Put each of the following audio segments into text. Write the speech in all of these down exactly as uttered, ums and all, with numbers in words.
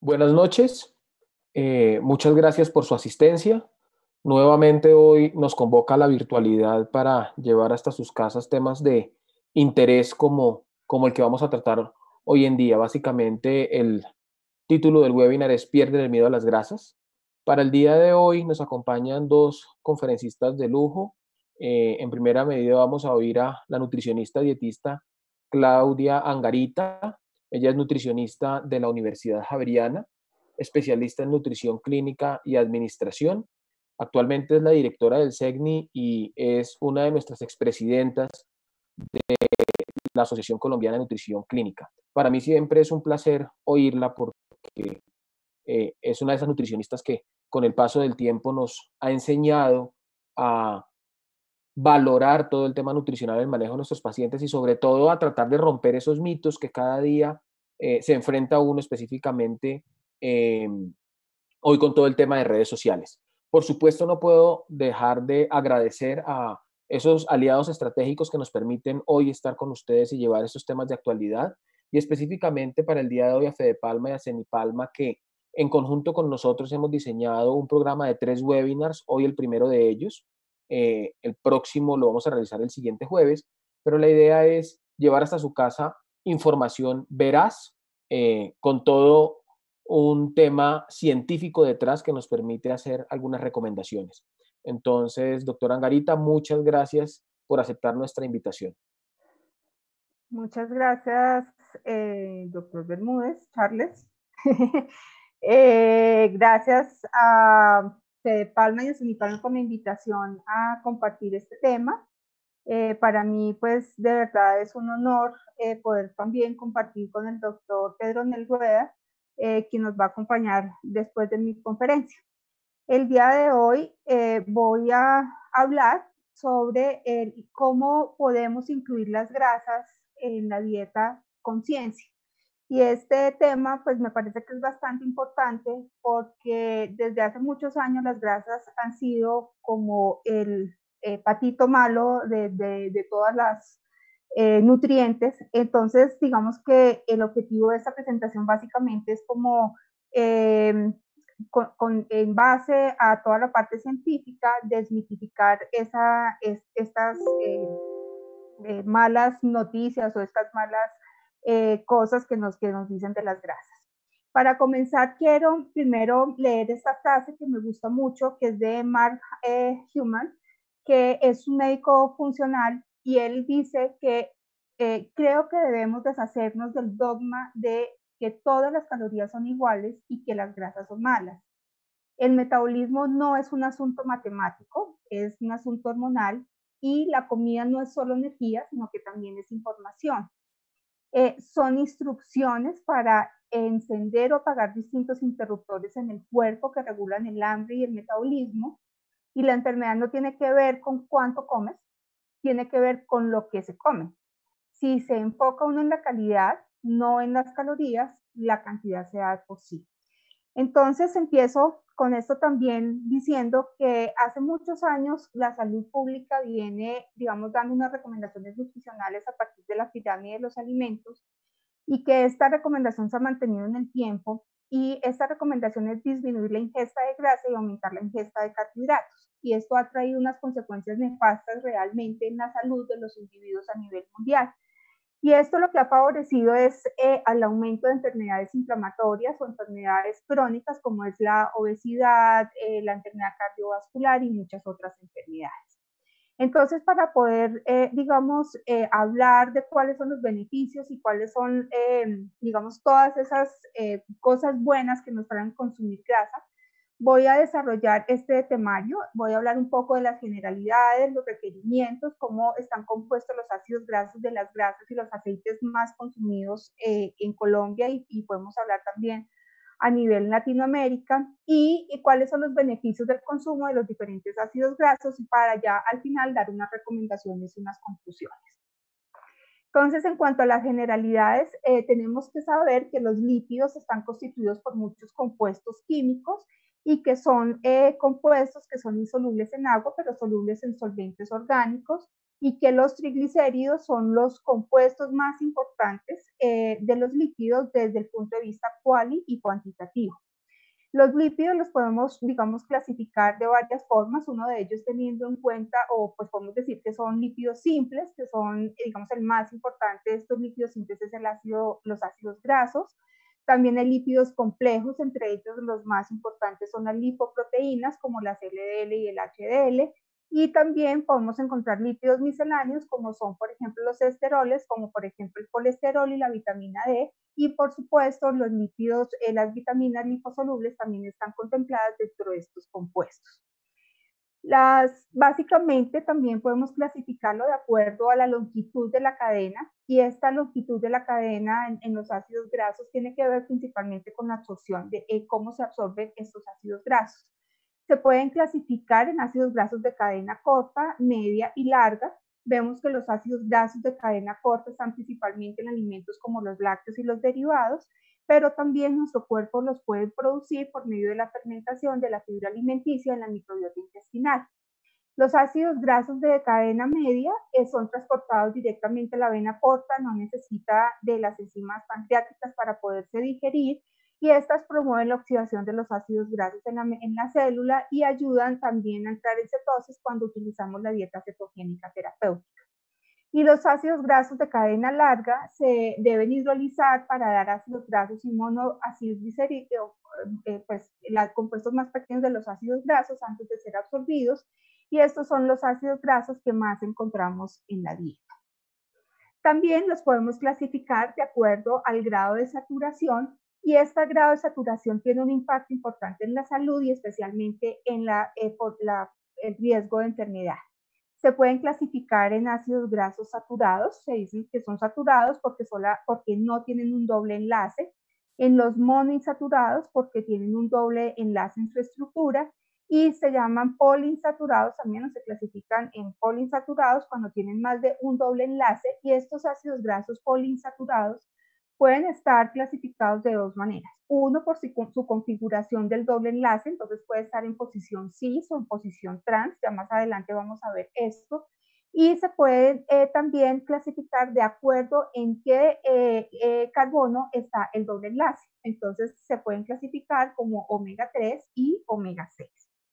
Buenas noches, eh, muchas gracias por su asistencia. Nuevamente hoy nos convoca la virtualidad para llevar hasta sus casas temas de interés como, como el que vamos a tratar hoy en día. Básicamente el título del webinar es Pierde el miedo a las grasas. Para el día de hoy nos acompañan dos conferencistas de lujo. Eh, en primera medida vamos a oír a la nutricionista dietista Claudia Angarita. Ella es nutricionista de la Universidad Javeriana, especialista en nutrición clínica y administración. Actualmente es la directora del SECNI y es una de nuestras expresidentas de la Asociación Colombiana de Nutrición Clínica. Para mí siempre es un placer oírla porque eh, es una de esas nutricionistas que con el paso del tiempo nos ha enseñado a valorar todo el tema nutricional, el manejo de nuestros pacientes y sobre todo a tratar de romper esos mitos que cada día eh, se enfrenta uno específicamente eh, hoy con todo el tema de redes sociales. Por supuesto, no puedo dejar de agradecer a esos aliados estratégicos que nos permiten hoy estar con ustedes y llevar esos temas de actualidad y específicamente para el día de hoy a Fedepalma y a Cenipalma que en conjunto con nosotros hemos diseñado un programa de tres webinars, hoy el primero de ellos, eh, el próximo lo vamos a realizar el siguiente jueves, pero la idea es llevar hasta su casa información veraz, eh, con todo un tema científico detrás que nos permite hacer algunas recomendaciones. Entonces, doctora Angarita, muchas gracias por aceptar nuestra invitación. Muchas gracias, eh, doctor Bermúdez, Charles. eh, gracias a Fede Palma y a Sunipalma por la invitación a compartir este tema. Eh, para mí, pues, de verdad es un honor eh, poder también compartir con el doctor Pedro Nelrueda, eh, quien nos va a acompañar después de mi conferencia. El día de hoy eh, voy a hablar sobre el, cómo podemos incluir las grasas en la dieta conciencia. Y este tema, pues me parece que es bastante importante porque desde hace muchos años las grasas han sido como el eh, patito malo de, de, de todas las eh, nutrientes. Entonces, digamos que el objetivo de esta presentación básicamente es como eh, con, con, en base a toda la parte científica, desmitificar esa, es, estas eh, eh, malas noticias o estas malas eh, cosas que nos, que nos dicen de las grasas. Para comenzar, quiero primero leer esta frase que me gusta mucho, que es de Mark eh, Human, que es un médico funcional, y él dice que eh, creo que debemos deshacernos del dogma de que todas las calorías son iguales y que las grasas son malas. El metabolismo no es un asunto matemático, es un asunto hormonal, y la comida no es solo energía, sino que también es información. Eh, son instrucciones para encender o apagar distintos interruptores en el cuerpo que regulan el hambre y el metabolismo, y la enfermedad no tiene que ver con cuánto comes, tiene que ver con lo que se come. Si se enfoca uno en la calidad, no en las calorías, la cantidad se da por sí. Entonces empiezo con esto también diciendo que hace muchos años la salud pública viene, digamos, dando unas recomendaciones nutricionales a partir de la pirámide de los alimentos, y que esta recomendación se ha mantenido en el tiempo, y esta recomendación es disminuir la ingesta de grasa y aumentar la ingesta de carbohidratos, y esto ha traído unas consecuencias nefastas realmente en la salud de los individuos a nivel mundial. Y esto lo que ha favorecido es eh, al aumento de enfermedades inflamatorias o enfermedades crónicas como es la obesidad, eh, la enfermedad cardiovascular y muchas otras enfermedades. Entonces, para poder, eh, digamos, eh, hablar de cuáles son los beneficios y cuáles son, eh, digamos, todas esas eh, cosas buenas que nos traen consumir grasa, voy a desarrollar este temario. Voy a hablar un poco de las generalidades, los requerimientos, cómo están compuestos los ácidos grasos de las grasas y los aceites más consumidos eh, en Colombia, y, y podemos hablar también a nivel Latinoamérica, y, y cuáles son los beneficios del consumo de los diferentes ácidos grasos, para ya al final dar unas recomendaciones y unas conclusiones. Entonces, en cuanto a las generalidades, eh, tenemos que saber que los lípidos están constituidos por muchos compuestos químicos, y que son eh, compuestos que son insolubles en agua, pero solubles en solventes orgánicos, y que los triglicéridos son los compuestos más importantes eh, de los lípidos desde el punto de vista cuali y cuantitativo. Los lípidos los podemos, digamos, clasificar de varias formas, uno de ellos teniendo en cuenta, o pues podemos decir que son lípidos simples, que son, digamos, el más importante de estos lípidos simples es el ácido, los ácidos grasos. También hay lípidos complejos, entre ellos los más importantes son las lipoproteínas, como las L D L y el H D L, y también podemos encontrar lípidos misceláneos, como son, por ejemplo, los esteroles, como por ejemplo el colesterol y la vitamina D, y por supuesto los lípidos, eh, las vitaminas liposolubles también están contempladas dentro de estos compuestos. Las, básicamente también podemos clasificarlo de acuerdo a la longitud de la cadena, y esta longitud de la cadena en, en los ácidos grasos tiene que ver principalmente con la absorción, de eh, cómo se absorben estos ácidos grasos. Se pueden clasificar en ácidos grasos de cadena corta, media y larga. Vemos que los ácidos grasos de cadena corta están principalmente en alimentos como los lácteos y los derivados, pero también nuestro cuerpo los puede producir por medio de la fermentación de la fibra alimenticia en la microbiota intestinal. Los ácidos grasos de cadena media eh, son transportados directamente a la vena porta, no necesita de las enzimas pancreáticas para poderse digerir, y estas promueven la oxidación de los ácidos grasos en la, en la célula y ayudan también a entrar en cetosis cuando utilizamos la dieta cetogénica terapéutica. Y los ácidos grasos de cadena larga se deben hidrolizar para dar ácidos grasos y monoácidos glicéridos, eh, pues los compuestos más pequeños de los ácidos grasos antes de ser absorbidos, y estos son los ácidos grasos que más encontramos en la dieta. También los podemos clasificar de acuerdo al grado de saturación, y este grado de saturación tiene un impacto importante en la salud y especialmente en la, eh, por la, el riesgo de enfermedad. Se pueden clasificar en ácidos grasos saturados, se dicen que son saturados porque, sola, porque no tienen un doble enlace, en los monoinsaturados porque tienen un doble enlace en su estructura, y se llaman poliinsaturados también, o se clasifican en poliinsaturados cuando tienen más de un doble enlace, y estos ácidos grasos poliinsaturados pueden estar clasificados de dos maneras. Uno, por su, su configuración del doble enlace, entonces puede estar en posición cis o en posición trans, ya más adelante vamos a ver esto, y se puede eh, también clasificar de acuerdo en qué eh, eh, carbono está el doble enlace. Entonces se pueden clasificar como omega tres y omega seis.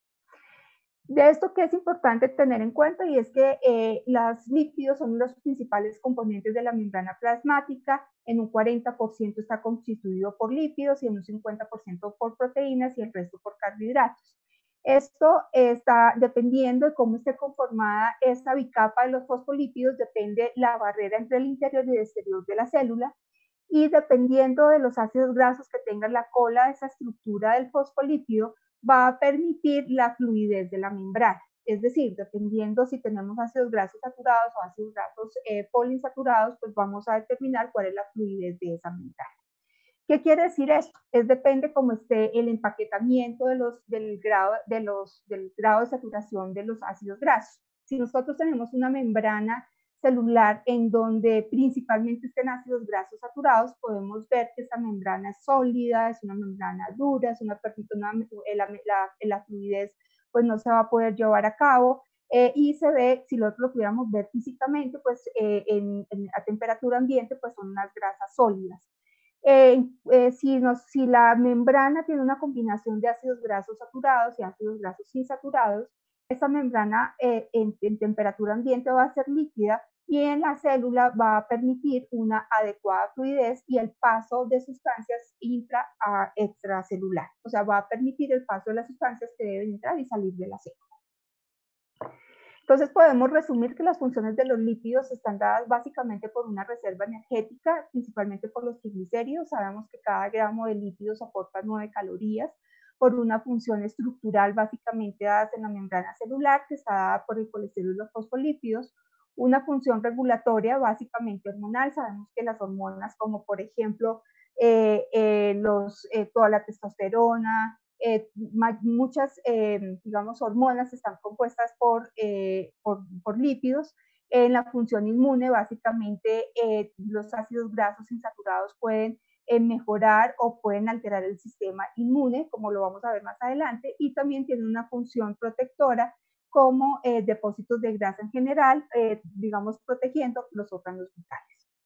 De esto que es importante tener en cuenta, y es que eh, los lípidos son los principales componentes de la membrana plasmática. En un cuarenta por ciento está constituido por lípidos y en un cincuenta por ciento por proteínas y el resto por carbohidratos. Esto está dependiendo de cómo esté conformada esta bicapa de los fosfolípidos, depende la barrera entre el interior y el exterior de la célula, y dependiendo de los ácidos grasos que tenga la cola de esa estructura del fosfolípido, va a permitir la fluidez de la membrana. Es decir, dependiendo si tenemos ácidos grasos saturados o ácidos grasos eh, poliinsaturados, pues vamos a determinar cuál es la fluidez de esa membrana. ¿Qué quiere decir esto? Es depende cómo esté el empaquetamiento de los, del, grado, de los, del grado de saturación de los ácidos grasos. Si nosotros tenemos una membrana celular en donde principalmente estén ácidos grasos saturados, podemos ver que esta membrana es sólida, es una membrana dura, es una, una la, la, la fluidez pues no se va a poder llevar a cabo, eh, y se ve, si nosotros lo pudiéramos ver físicamente, pues eh, en, en, a temperatura ambiente, pues son unas grasas sólidas. Eh, eh, si, nos, si la membrana tiene una combinación de ácidos grasos saturados y ácidos grasos insaturados, esta membrana eh, en, en temperatura ambiente va a ser líquida, y en la célula va a permitir una adecuada fluidez y el paso de sustancias intra a extracelular. O sea, va a permitir el paso de las sustancias que deben entrar y salir de la célula. Entonces podemos resumir que las funciones de los lípidos están dadas básicamente por una reserva energética, principalmente por los triglicéridos. Sabemos que cada gramo de lípidos aporta nueve calorías, por una función estructural básicamente dadas en la membrana celular, que está dada por el colesterol y los fosfolípidos, una función regulatoria básicamente hormonal. Sabemos que las hormonas como por ejemplo eh, eh, los, eh, toda la testosterona, eh, muchas eh, digamos hormonas están compuestas por, eh, por, por lípidos. En la función inmune básicamente eh, los ácidos grasos insaturados pueden eh, mejorar o pueden alterar el sistema inmune, como lo vamos a ver más adelante, y también tiene una función protectora como eh, depósitos de grasa en general, eh, digamos, protegiendo los órganos vitales.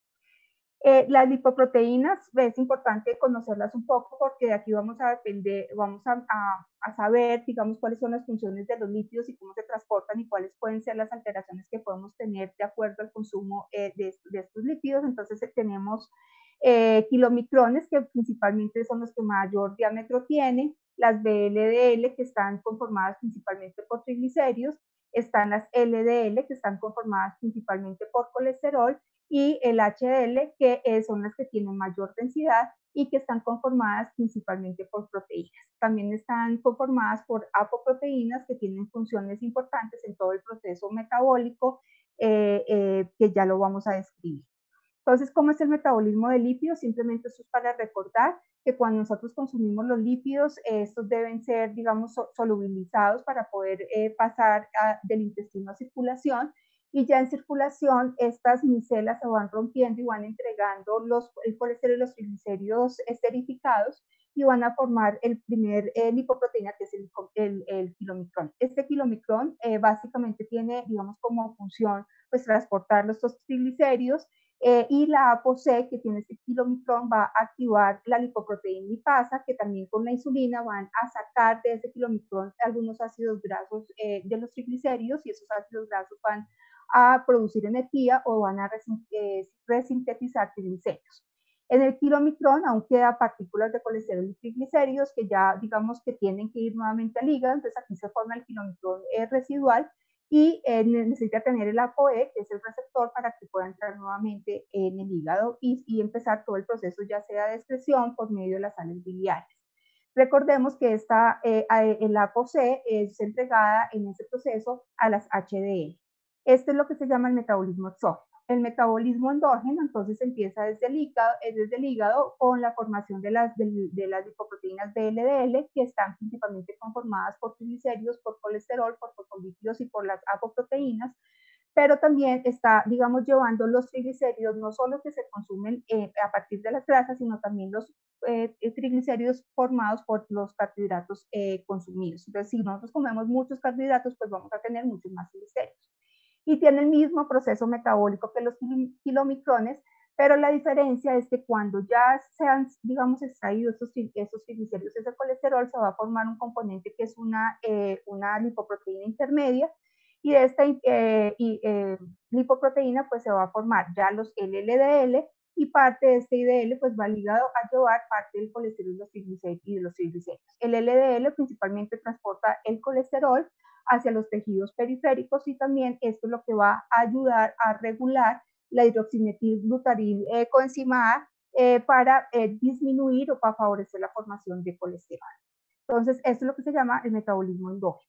Eh, las lipoproteínas es importante conocerlas un poco porque de aquí vamos a depender, vamos a, a, a, saber, digamos, cuáles son las funciones de los lípidos y cómo se transportan y cuáles pueden ser las alteraciones que podemos tener de acuerdo al consumo eh, de, de, estos lípidos. Entonces eh, tenemos eh, kilomicrones, que principalmente son los que mayor diámetro tienen, las B L D L, que están conformadas principalmente por triglicéridos, están las L D L, que están conformadas principalmente por colesterol, y el H D L, que eh, son las que tienen mayor densidad y que están conformadas principalmente por proteínas. También están conformadas por apoproteínas, que tienen funciones importantes en todo el proceso metabólico, eh, eh, que ya lo vamos a describir. Entonces, ¿cómo es el metabolismo de lípidos? Simplemente esto es para recordar que cuando nosotros consumimos los lípidos, eh, estos deben ser, digamos, solubilizados para poder eh, pasar a, del intestino a circulación, y ya en circulación estas micelas se van rompiendo y van entregando los, el colesterol y los triglicéridos esterificados y van a formar el primer eh, lipoproteína, que es el, el, el kilomicrón. Este kilomicrón eh, básicamente tiene, digamos, como función, pues, transportar los triglicéridos, eh, y la ApoC, que tiene este kilomicrón, va a activar la lipoproteína lipasa, que también con la insulina van a sacar de ese kilomicrón algunos ácidos grasos eh, de los triglicéridos, y esos ácidos grasos van a producir energía o van a resintetizar triglicéridos. En el kilomicrón aún queda partículas de colesterol y triglicéridos que ya, digamos, que tienen que ir nuevamente al hígado, entonces aquí se forma el kilomicrón eh, residual, y eh, necesita tener el ApoE, que es el receptor, para que pueda entrar nuevamente en el hígado y, y empezar todo el proceso, ya sea de excreción por medio de las sales biliares. Recordemos que esta, eh, el ApoC es entregada en ese proceso a las H D L. Este es lo que se llama el metabolismo exógeno. El metabolismo endógeno entonces empieza desde el hígado, desde el hígado con la formación de las, de, de las lipoproteínas B L D L, que están principalmente conformadas por triglicéridos, por colesterol, por fosfolípidos y por las apoproteínas, pero también está, digamos, llevando los triglicéridos, no solo que se consumen eh, a partir de las grasas, sino también los eh, triglicéridos formados por los carbohidratos eh, consumidos. Entonces, si nosotros comemos muchos carbohidratos, pues vamos a tener muchos más triglicéridos. Y tiene el mismo proceso metabólico que los kilomicrones, pero la diferencia es que cuando ya se han, digamos, extraído estos, estos triglicéridos, ese colesterol, se va a formar un componente que es una, eh, una lipoproteína intermedia, y de esta eh, y, eh, lipoproteína pues se va a formar ya los L L D L, y parte de este I D L pues va ligado a llevar parte del colesterol y, los y de los triglicéridos. El L D L principalmente transporta el colesterol hacia los tejidos periféricos, y también esto es lo que va a ayudar a regular la hidroximetilglutaril eh, coenzima A eh, para eh, disminuir o para favorecer la formación de colesterol. Entonces, esto es lo que se llama el metabolismo endógeno.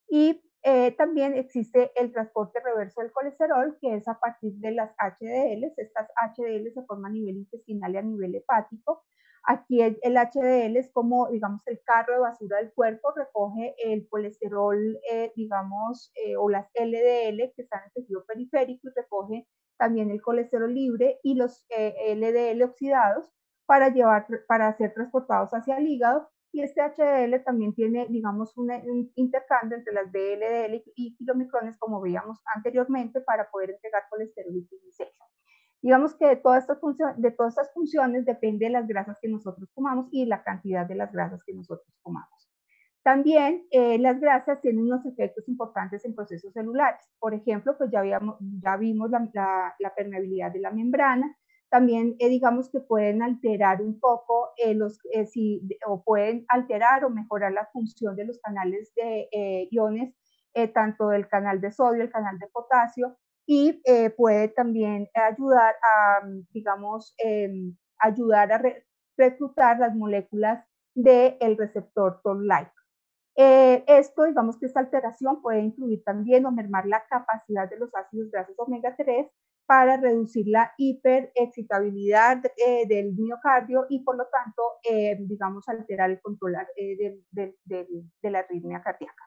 Y eh, también existe el transporte reverso del colesterol, que es a partir de las H D L. Estas H D L se forman a nivel intestinal y a nivel hepático. Aquí el, el H D L es como, digamos, el carro de basura del cuerpo, recoge el colesterol, eh, digamos, eh, o las L D L que están en el tejido periférico, y recoge también el colesterol libre y los eh, L D L oxidados para, llevar, para ser transportados hacia el hígado. Y este H D L también tiene, digamos, un, un intercambio entre las B L D L y kilomicrones, como veíamos anteriormente, para poder entregar colesterol y triglicéridos. Digamos que de todas, estas funciones, de todas estas funciones depende de las grasas que nosotros comamos y la cantidad de las grasas que nosotros comamos. También eh, las grasas tienen unos efectos importantes en procesos celulares. Por ejemplo, pues ya, habíamos, ya vimos la, la, la permeabilidad de la membrana. También eh, digamos que pueden alterar un poco eh, los, eh, si, o pueden alterar o mejorar la función de los canales de eh, iones, eh, tanto del canal de sodio, el canal de potasio, y eh, puede también ayudar a, digamos, eh, ayudar a re reclutar las moléculas del receptor toll-like. Eh, esto, digamos que esta alteración puede incluir también o mermar la capacidad de los ácidos grasos omega tres para reducir la hiperexcitabilidad eh, del miocardio, y por lo tanto, eh, digamos, alterar el control eh, de, de, de, de la arritmia cardíaca.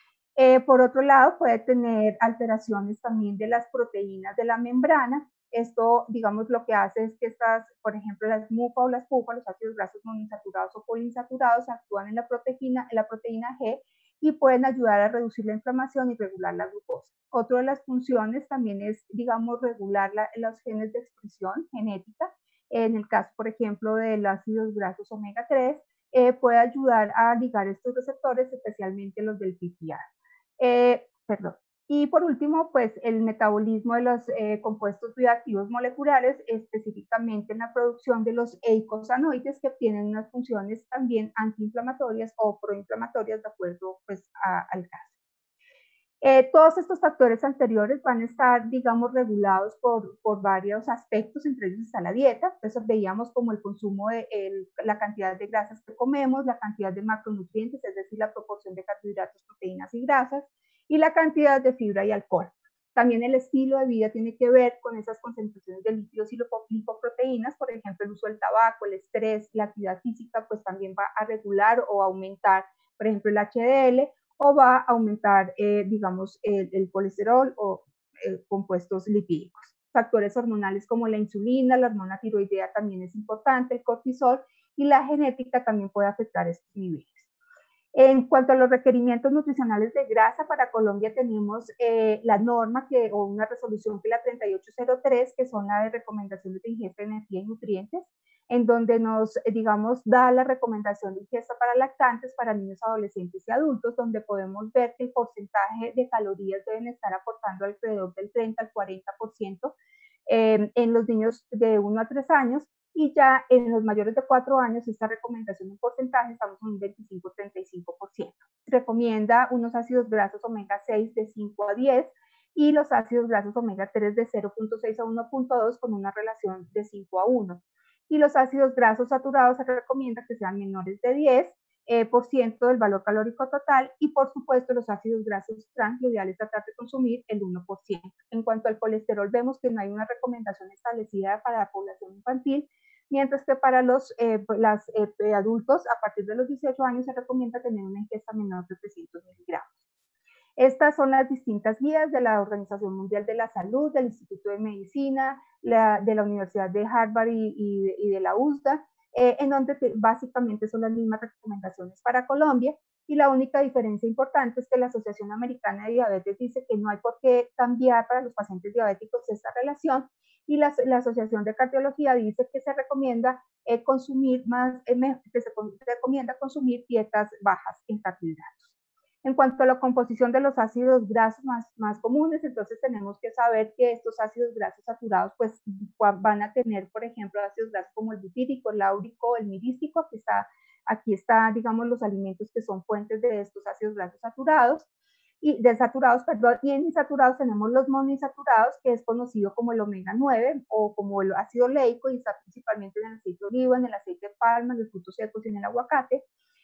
Eh, por otro lado, puede tener alteraciones también de las proteínas de la membrana. Esto, digamos, lo que hace es que estas, por ejemplo, las MUFA o las PUFA, los ácidos grasos monoinsaturados o poliinsaturados, actúan en la proteína, en la proteína G, y pueden ayudar a reducir la inflamación y regular la glucosa. Otra de las funciones también es, digamos, regular la, los genes de expresión genética. En el caso, por ejemplo, de los ácidos grasos omega tres, eh, puede ayudar a ligar estos receptores, especialmente los del P P R. Eh, perdón. Y por último, pues el metabolismo de los eh, compuestos bioactivos moleculares, específicamente en la producción de los eicosanoides, que tienen unas funciones también antiinflamatorias o proinflamatorias de acuerdo pues, a, al caso. Eh, todos estos factores anteriores van a estar, digamos, regulados por, por varios aspectos, entre ellos está la dieta. Entonces veíamos como el consumo de el, la cantidad de grasas que comemos, la cantidad de macronutrientes, es decir, la proporción de carbohidratos, proteínas y grasas, y la cantidad de fibra y alcohol. También el estilo de vida tiene que ver con esas concentraciones de lípidos y lipoproteínas, por ejemplo, el uso del tabaco, el estrés, la actividad física, pues también va a regular o aumentar, por ejemplo, el H D L, o va a aumentar, eh, digamos, el, el, colesterol o eh, compuestos lipídicos. Factores hormonales como la insulina, la hormona tiroidea también es importante, el cortisol, y la genética también puede afectar estos niveles. En cuanto a los requerimientos nutricionales de grasa, para Colombia tenemos eh, la norma que, o una resolución que es la treinta y ocho cero tres, que son la de recomendaciones de ingesta de energía y nutrientes, en donde nos, digamos, da la recomendación de ingesta para lactantes, para niños, adolescentes y adultos, donde podemos ver que el porcentaje de calorías deben estar aportando alrededor del treinta al cuarenta por ciento eh, en los niños de uno a tres años, y ya en los mayores de cuatro años esta recomendación en porcentaje estamos en un veinticinco a treinta y cinco por ciento. Recomienda unos ácidos grasos omega seis de cinco a diez y los ácidos grasos omega tres de cero punto seis a uno punto dos con una relación de cinco a uno. Y los ácidos grasos saturados se recomienda que sean menores de diez eh, por ciento del valor calórico total, y por supuesto los ácidos grasos trans, lo ideal es tratar de consumir el uno por ciento. En cuanto al colesterol, vemos que no hay una recomendación establecida para la población infantil, mientras que para los eh, las, eh, adultos a partir de los dieciocho años se recomienda tener una ingesta menor de trescientos miligramos. Estas son las distintas guías de la Organización Mundial de la Salud, del Instituto de Medicina, la, de la Universidad de Harvard y, y, y de la U S D A, eh, en donde te, básicamente son las mismas recomendaciones para Colombia, y la única diferencia importante es que la Asociación Americana de Diabetes dice que no hay por qué cambiar para los pacientes diabéticos esta relación, y la, la Asociación de Cardiología dice que se recomienda eh, consumir más, eh, que se, se recomienda consumir dietas bajas en carbohidratos. En cuanto a la composición de los ácidos grasos más, más comunes, entonces tenemos que saber que estos ácidos grasos saturados pues van a tener, por ejemplo, ácidos grasos como el butírico, el láurico, el mirístico. Aquí está, aquí está, digamos, los alimentos que son fuentes de estos ácidos grasos saturados, y desaturados, perdón, y en insaturados tenemos los monoinsaturados, que es conocido como el omega nueve o como el ácido leico, y está principalmente en el aceite de oliva, en el aceite de palma, en los frutos secos y en el aguacate.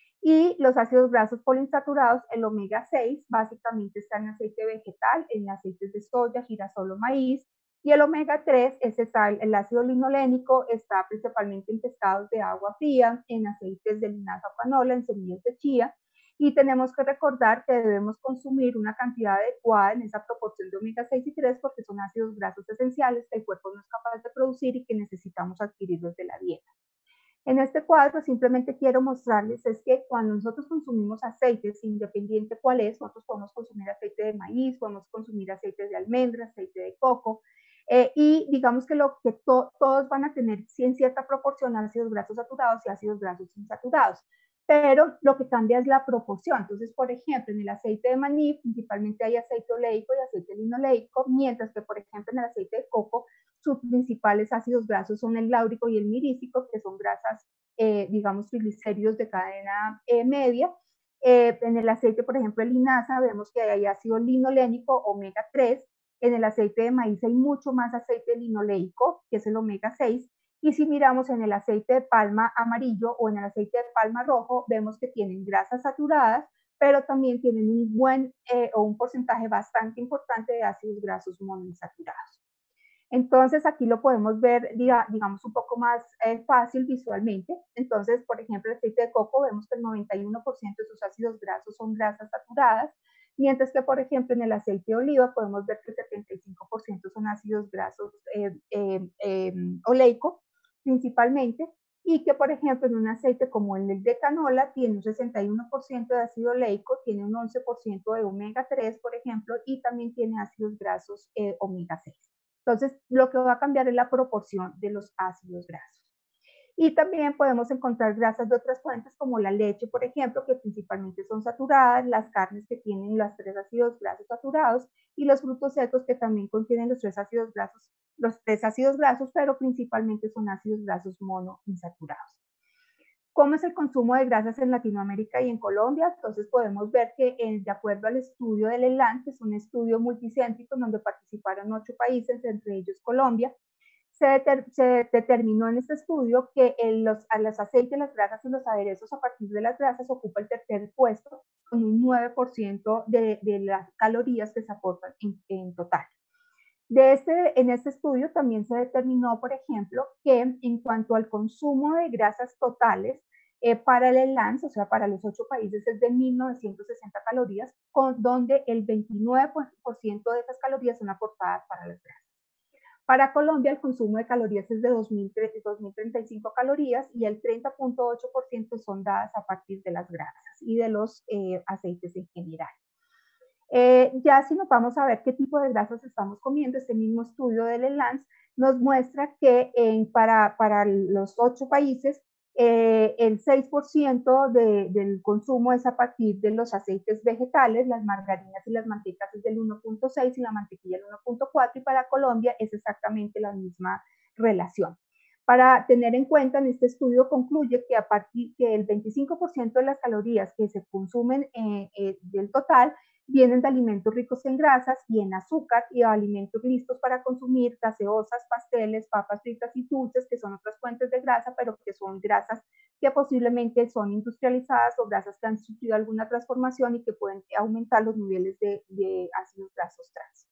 Y los ácidos grasos poliinsaturados, el omega seis, básicamente está en aceite vegetal, en aceites de soya, girasol o maíz, y el omega tres, ese está el ácido linolénico, está principalmente en pescados de agua fría, en aceites de linaza o canola, en semillas de chía, y tenemos que recordar que debemos consumir una cantidad adecuada en esa proporción de omega seis y tres, porque son ácidos grasos esenciales que el cuerpo no es capaz de producir y que necesitamos adquirirlos de la dieta. En este cuadro simplemente quiero mostrarles es que cuando nosotros consumimos aceites, independiente cuál es, nosotros podemos consumir aceite de maíz, podemos consumir aceite de almendra, aceite de coco, eh, y digamos que, lo, que to, todos van a tener en cierta proporción ácidos grasos saturados y ácidos grasos insaturados, pero lo que cambia es la proporción. Entonces, por ejemplo, en el aceite de maní principalmente hay aceite oleico y aceite linoleico, mientras que, por ejemplo, en el aceite de coco sus principales ácidos grasos son el láurico y el mirístico, que son grasas, eh, digamos, triglicéridos de cadena eh, media. Eh, en el aceite, por ejemplo, de linaza, vemos que hay ácido linolénico, omega tres. En el aceite de maíz hay mucho más aceite linoleico, que es el omega seis. Y si miramos en el aceite de palma amarillo o en el aceite de palma rojo, vemos que tienen grasas saturadas, pero también tienen un buen eh, o un porcentaje bastante importante de ácidos grasos monoinsaturados. Entonces aquí lo podemos ver, digamos, un poco más eh, fácil visualmente. Entonces, por ejemplo, el aceite de coco, vemos que el noventa y uno por ciento de sus ácidos grasos son grasas saturadas, mientras que, por ejemplo, en el aceite de oliva podemos ver que el setenta y cinco por ciento son ácidos grasos eh, eh, eh, oleico, principalmente, y que, por ejemplo, en un aceite como el de canola tiene un sesenta y uno por ciento de ácido oleico, tiene un once por ciento de omega tres, por ejemplo, y también tiene ácidos grasos eh, omega seis. Entonces, lo que va a cambiar es la proporción de los ácidos grasos. Y también podemos encontrar grasas de otras fuentes como la leche, por ejemplo, que principalmente son saturadas, las carnes que tienen los tres ácidos grasos saturados y los frutos secos que también contienen los tres ácidos grasos, los tres ácidos grasos, pero principalmente son ácidos grasos monoinsaturados. ¿Cómo es el consumo de grasas en Latinoamérica y en Colombia? Entonces podemos ver que eh, de acuerdo al estudio del ELAN, que es un estudio multicéntrico en donde participaron ocho países, entre ellos Colombia, se, deter, se determinó en este estudio que el, los, a los aceites, las grasas y los aderezos a partir de las grasas ocupa el tercer puesto con un nueve por ciento de, de las calorías que se aportan en, en total. De este, en este estudio también se determinó, por ejemplo, que en cuanto al consumo de grasas totales, eh, para el ELANS, o sea, para los ocho países, es de mil novecientos sesenta calorías, con, donde el veintinueve por ciento de esas calorías son aportadas para las grasas. Para Colombia, el consumo de calorías es de dos mil treinta y cinco calorías y el treinta punto ocho por ciento son dadas a partir de las grasas y de los eh, aceites en general. Eh, ya si nos vamos a ver qué tipo de grasas estamos comiendo, este mismo estudio del ELANS nos muestra que en, para, para los ocho países eh, el seis por ciento de, del consumo es a partir de los aceites vegetales, las margarinas y las mantecas es del uno punto seis y la mantequilla el uno punto cuatro, y para Colombia es exactamente la misma relación. Para tener en cuenta, en este estudio concluye que a partir que el veinticinco por ciento de las calorías que se consumen eh, eh, del total vienen de alimentos ricos en grasas y en azúcar y alimentos listos para consumir, gaseosas, pasteles, papas fritas y dulces, que son otras fuentes de grasa, pero que son grasas que posiblemente son industrializadas o grasas que han sufrido alguna transformación y que pueden aumentar los niveles de, de ácidos grasos trans.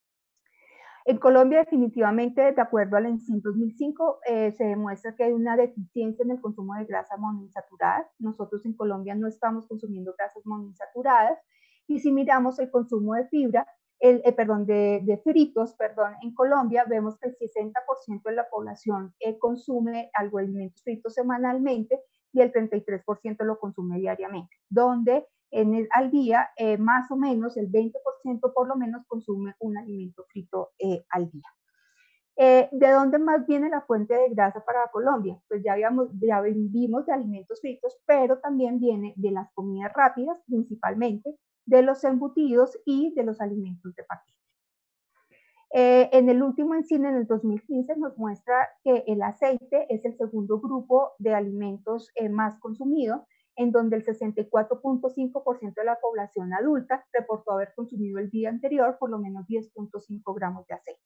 En Colombia, definitivamente, de acuerdo al ENSIM dos mil cinco, eh, se demuestra que hay una deficiencia en el consumo de grasa monoinsaturada. Nosotros en Colombia no estamos consumiendo grasas monoinsaturadas. Y si miramos el consumo de fibra, el, eh, perdón, de, de fritos, perdón, en Colombia vemos que el sesenta por ciento de la población eh, consume algo de alimentos fritos semanalmente y el treinta y tres por ciento lo consume diariamente, donde en el, al día eh, más o menos el veinte por ciento por lo menos consume un alimento frito eh, al día. Eh, ¿De dónde más viene la fuente de grasa para Colombia? Pues ya, habíamos, ya vimos de alimentos fritos, pero también viene de las comidas rápidas, principalmente, de los embutidos y de los alimentos de paquete. Eh, en el último ENSIM, en el dos mil quince, nos muestra que el aceite es el segundo grupo de alimentos eh, más consumido, en donde el sesenta y cuatro punto cinco por ciento de la población adulta reportó haber consumido el día anterior por lo menos diez punto cinco gramos de aceite.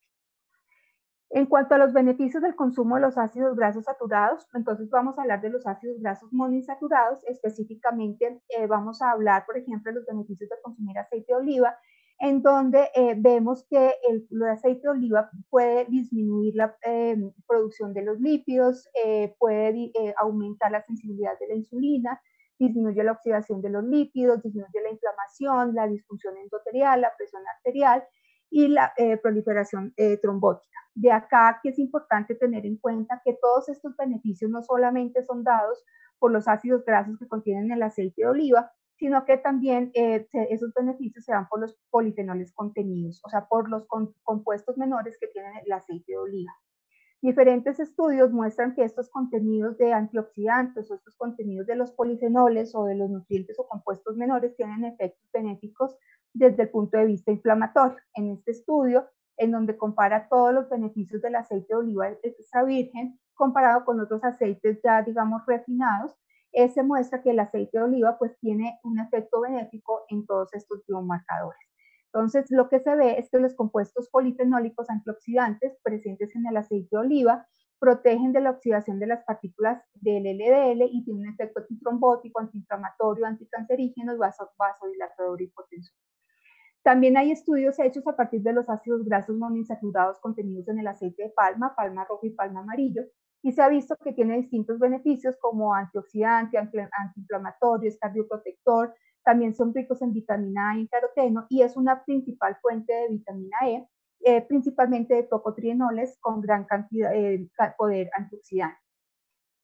En cuanto a los beneficios del consumo de los ácidos grasos saturados, entonces vamos a hablar de los ácidos grasos monoinsaturados. Específicamente eh, vamos a hablar, por ejemplo, de los beneficios de consumir aceite de oliva, en donde eh, vemos que el, el aceite de oliva puede disminuir la eh, producción de los lípidos, eh, puede eh, aumentar la sensibilidad de la insulina, disminuye la oxidación de los lípidos, disminuye la inflamación, la disfunción endotelial, la presión arterial y la eh, proliferación eh, trombótica. De acá que es importante tener en cuenta que todos estos beneficios no solamente son dados por los ácidos grasos que contienen el aceite de oliva, sino que también eh, esos beneficios se dan por los polifenoles contenidos, o sea, por los con, compuestos menores que tienen el aceite de oliva. Diferentes estudios muestran que estos contenidos de antioxidantes o estos contenidos de los polifenoles o de los nutrientes o compuestos menores tienen efectos benéficos desde el punto de vista inflamatorio. En este estudio, en donde compara todos los beneficios del aceite de oliva extra virgen comparado con otros aceites ya, digamos, refinados, eh, se muestra que el aceite de oliva pues tiene un efecto benéfico en todos estos biomarcadores. Entonces, lo que se ve es que los compuestos polifenólicos antioxidantes presentes en el aceite de oliva protegen de la oxidación de las partículas del L D L y tienen un efecto antitrombótico, antiinflamatorio, anticancerígeno, vasodilatador y hipotensor. También hay estudios hechos a partir de los ácidos grasos monoinsaturados contenidos en el aceite de palma, palma rojo y palma amarillo, y se ha visto que tiene distintos beneficios como antioxidante, antiinflamatorio, es cardioprotector, también son ricos en vitamina A y en caroteno, y es una principal fuente de vitamina E, eh, principalmente de tocotrienoles con gran cantidad de eh, poder antioxidante.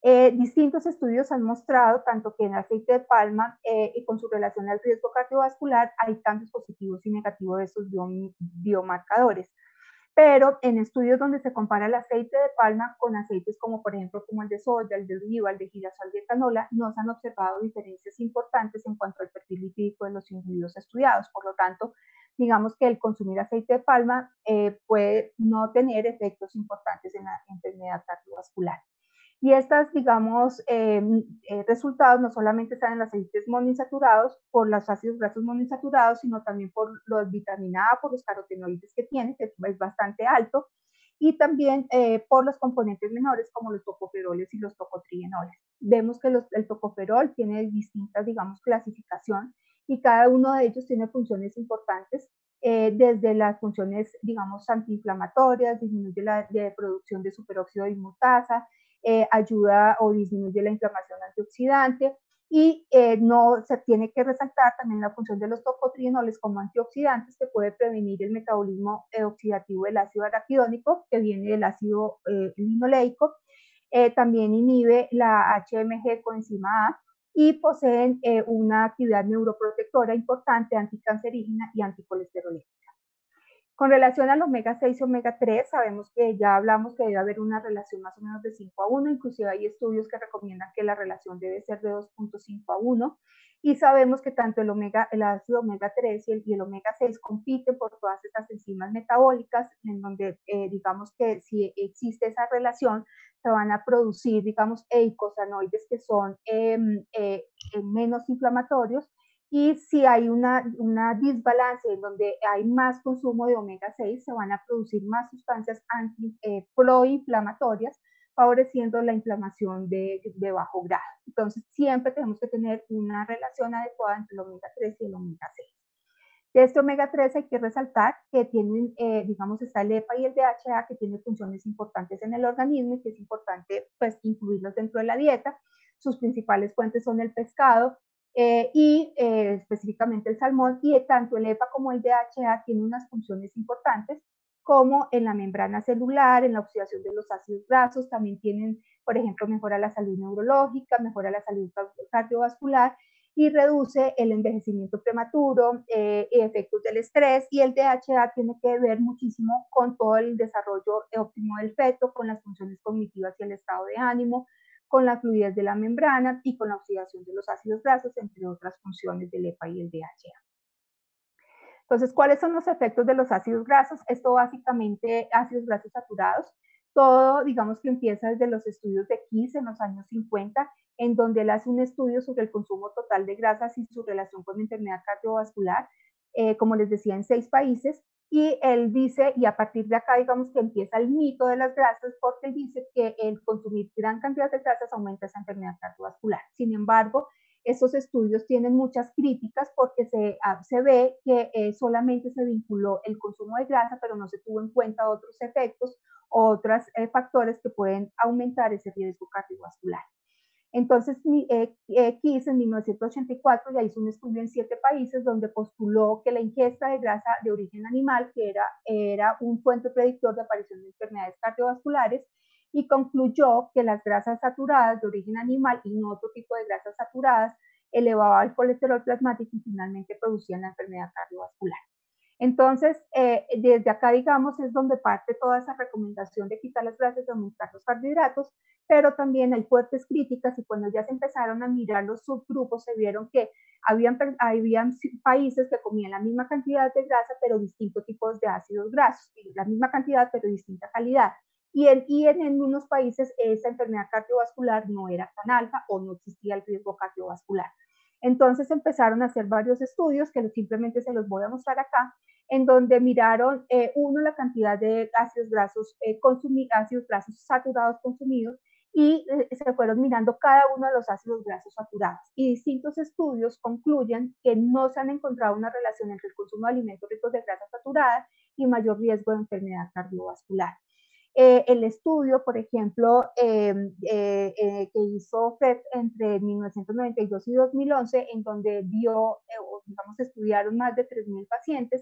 Eh, distintos estudios han mostrado tanto que en el aceite de palma eh, y con su relación al riesgo cardiovascular hay cambios positivos y negativos de estos biomarcadores. Pero en estudios donde se compara el aceite de palma con aceites como por ejemplo como el de soya, el de oliva, el de girasol, de canola, no se han observado diferencias importantes en cuanto al perfil lipídico de los individuos estudiados. Por lo tanto, digamos que el consumir aceite de palma eh, puede no tener efectos importantes en la enfermedad cardiovascular. Y estos, digamos, eh, eh, resultados no solamente están en los aceites monoinsaturados por los ácidos grasos monoinsaturados, sino también por los vitamina A, por los carotenoides que tiene, que es bastante alto, y también eh, por los componentes menores como los tocoferoles y los tocotrienoles. Vemos que los, el tocoferol tiene distintas, digamos, clasificación y cada uno de ellos tiene funciones importantes, eh, desde las funciones, digamos, antiinflamatorias, disminuye la de producción de superóxido de dismutasa, Eh, ayuda o disminuye la inflamación antioxidante y eh, no se tiene que resaltar también la función de los tocotrienoles como antioxidantes que puede prevenir el metabolismo eh, oxidativo del ácido araquidónico que viene del ácido eh, linoleico, eh, también inhibe la H M G coenzima A y poseen eh, una actividad neuroprotectora importante, anticancerígena y anticolesterolítica. Con relación al omega seis y omega tres, sabemos que ya hablamos que debe haber una relación más o menos de cinco a uno, inclusive hay estudios que recomiendan que la relación debe ser de dos punto cinco a uno, y sabemos que tanto el, omega, el ácido omega tres y el, y el omega seis compiten por todas estas enzimas metabólicas, en donde eh, digamos que si existe esa relación, se van a producir, digamos, eicosanoides que son eh, eh, menos inflamatorios, y si hay una, una desbalance en donde hay más consumo de omega seis, se van a producir más sustancias anti, eh, proinflamatorias, favoreciendo la inflamación de, de bajo grado. Entonces, siempre tenemos que tener una relación adecuada entre el omega tres y el omega seis. De este omega tres hay que resaltar que tienen, eh, digamos, está el EPA y el D H A que tienen funciones importantes en el organismo y que es importante pues incluirlos dentro de la dieta. Sus principales fuentes son el pescado, eh, y eh, específicamente el salmón, y tanto el EPA como el D H A tienen unas funciones importantes como en la membrana celular, en la oxidación de los ácidos grasos, también tienen, por ejemplo, mejora la salud neurológica, mejora la salud cardiovascular y reduce el envejecimiento prematuro, eh, efectos del estrés, y el D H A tiene que ver muchísimo con todo el desarrollo óptimo del feto, con las funciones cognitivas y el estado de ánimo, con la fluidez de la membrana y con la oxidación de los ácidos grasos, entre otras funciones del EPA y el D H A. Entonces, ¿cuáles son los efectos de los ácidos grasos? Esto básicamente, ácidos grasos saturados. Todo, digamos que empieza desde los estudios de Kiss en los años cincuenta, en donde él hace un estudio sobre el consumo total de grasas y su relación con la enfermedad cardiovascular, eh, como les decía, en seis países. Y él dice, y a partir de acá, digamos que empieza el mito de las grasas, porque él dice que el consumir gran cantidad de grasas aumenta esa enfermedad cardiovascular. Sin embargo, estos estudios tienen muchas críticas porque se, se ve que eh, solamente se vinculó el consumo de grasa, pero no se tuvo en cuenta otros efectos o otros eh, factores que pueden aumentar ese riesgo cardiovascular. Entonces, eh, eh, Kiss en mil novecientos ochenta y cuatro ya hizo un estudio en siete países donde postuló que la ingesta de grasa de origen animal, que era, era un fuente predictor de aparición de enfermedades cardiovasculares, y concluyó que las grasas saturadas de origen animal y no otro tipo de grasas saturadas elevaban el colesterol plasmático y finalmente producían la enfermedad cardiovascular. Entonces, eh, desde acá, digamos, es donde parte toda esa recomendación de quitar las grasas y aumentar los carbohidratos, pero también hay fuertes críticas, y cuando ya se empezaron a mirar los subgrupos, se vieron que habían, habían países que comían la misma cantidad de grasa, pero distintos tipos de ácidos grasos, la misma cantidad, pero distinta calidad. Y en, y en, en unos países esa enfermedad cardiovascular no era tan alta o no existía el riesgo cardiovascular. Entonces empezaron a hacer varios estudios, que simplemente se los voy a mostrar acá, en donde miraron, eh, uno, la cantidad de ácidos grasos, eh, consumidos, ácidos grasos saturados consumidos, y eh, se fueron mirando cada uno de los ácidos grasos saturados. Y distintos estudios concluyen que no se han encontrado una relación entre el consumo de alimentos ricos de grasa saturada y mayor riesgo de enfermedad cardiovascular. Eh, el estudio, por ejemplo, eh, eh, eh, que hizo Fred entre mil novecientos noventa y dos y dos mil once, en donde vio, eh, digamos, estudiaron más de tres mil pacientes,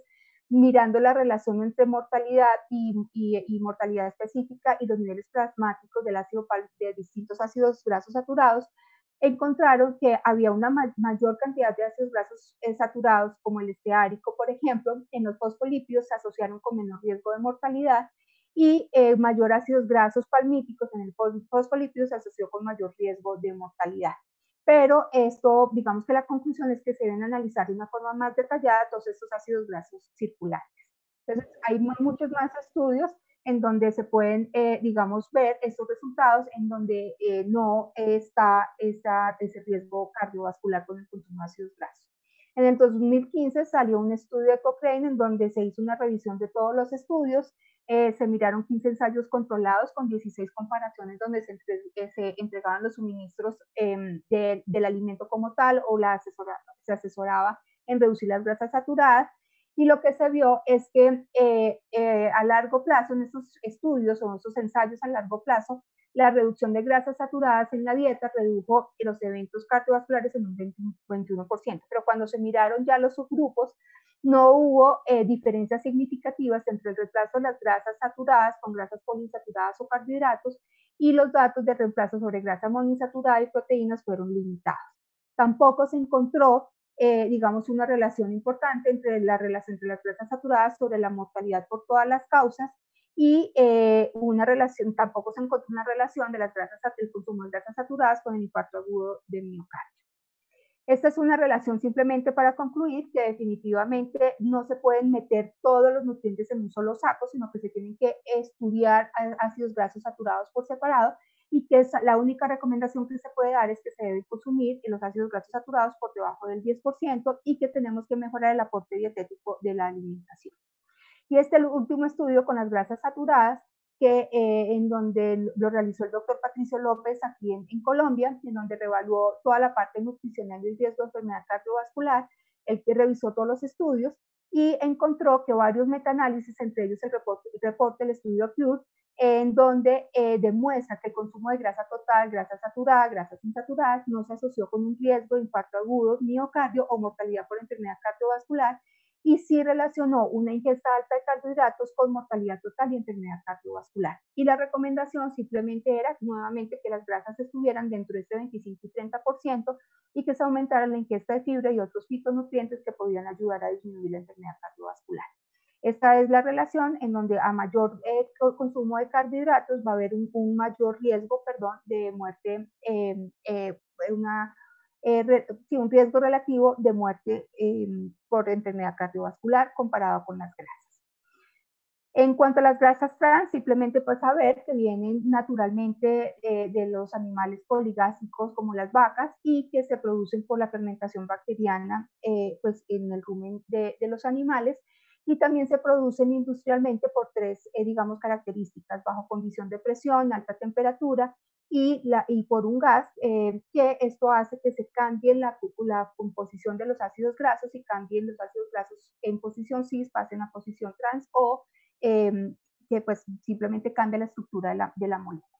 mirando la relación entre mortalidad y, y, y mortalidad específica y los niveles plasmáticos del ácido de distintos ácidos grasos saturados, encontraron que había una ma mayor cantidad de ácidos grasos eh, saturados, como el esteárico, por ejemplo, en los fosfolípidos se asociaron con menor riesgo de mortalidad, y eh, mayor ácidos grasos palmíticos en el fosfolípido se asoció con mayor riesgo de mortalidad. Pero esto, digamos que la conclusión es que se deben analizar de una forma más detallada todos estos ácidos grasos circulantes. Entonces, hay muchos más estudios en donde se pueden, eh, digamos, ver estos resultados en donde eh, no está esa, ese riesgo cardiovascular con el consumo de ácidos grasos. En el dos mil quince salió un estudio de Cochrane en donde se hizo una revisión de todos los estudios, eh, se miraron quince ensayos controlados con dieciséis comparaciones donde se, entre, eh, se entregaban los suministros eh, de, del alimento como tal o la asesora, se asesoraba en reducir las grasas saturadas. Y lo que se vio es que eh, eh, a largo plazo, en estos estudios o en estos ensayos a largo plazo, la reducción de grasas saturadas en la dieta redujo los eventos cardiovasculares en un veintiuno por ciento. Pero cuando se miraron ya los subgrupos, no hubo eh, diferencias significativas entre el reemplazo de las grasas saturadas con grasas poliinsaturadas o carbohidratos, y los datos de reemplazo sobre grasa monoinsaturada y proteínas fueron limitados. Tampoco se encontró Eh, digamos, una relación importante entre la relación entre las grasas saturadas sobre la mortalidad por todas las causas, y eh, una relación, tampoco se encontró una relación de las grasas, el consumo de grasas saturadas con el infarto agudo de miocardio. Esta es una relación simplemente para concluir que definitivamente no se pueden meter todos los nutrientes en un solo saco, sino que se tienen que estudiar ácidos grasos saturados por separado, y que es la única recomendación que se puede dar es que se deben consumir los ácidos grasos saturados por debajo del diez por ciento, y que tenemos que mejorar el aporte dietético de la alimentación. Y este último estudio con las grasas saturadas, que eh, en donde lo realizó el doctor Patricio López aquí en, en Colombia, en donde reevaluó toda la parte nutricional y el riesgo de enfermedad cardiovascular. Él que revisó todos los estudios y encontró que varios metaanálisis, entre ellos el reporte, el, reporte, el estudio CURE, en donde eh, demuestra que el consumo de grasa total, grasa saturada, grasas insaturadas, no se asoció con un riesgo de infarto agudo, miocardio o mortalidad por enfermedad cardiovascular, y sí relacionó una ingesta alta de carbohidratos con mortalidad total y enfermedad cardiovascular. Y la recomendación simplemente era nuevamente que las grasas estuvieran dentro de este veinticinco y treinta por ciento, y que se aumentara la ingesta de fibra y otros fitonutrientes que podían ayudar a disminuir la enfermedad cardiovascular. Esta es la relación en donde a mayor eh, consumo de carbohidratos va a haber un, un mayor riesgo, perdón, de muerte, eh, eh, una Eh, re, sí, un riesgo relativo de muerte eh, por enfermedad cardiovascular comparado con las grasas. En cuanto a las grasas trans, simplemente pues saber que vienen naturalmente eh, de los animales poligásicos como las vacas, y que se producen por la fermentación bacteriana eh, pues en el rumen de, de los animales, y también se producen industrialmente por tres, eh, digamos, características: bajo condición de presión, alta temperatura, y, la, y por un gas, eh, que esto hace que se cambie la, la composición de los ácidos grasos, y cambien los ácidos grasos en posición cis, pasen a posición trans, o eh, que pues simplemente cambia la estructura de la, de la molécula.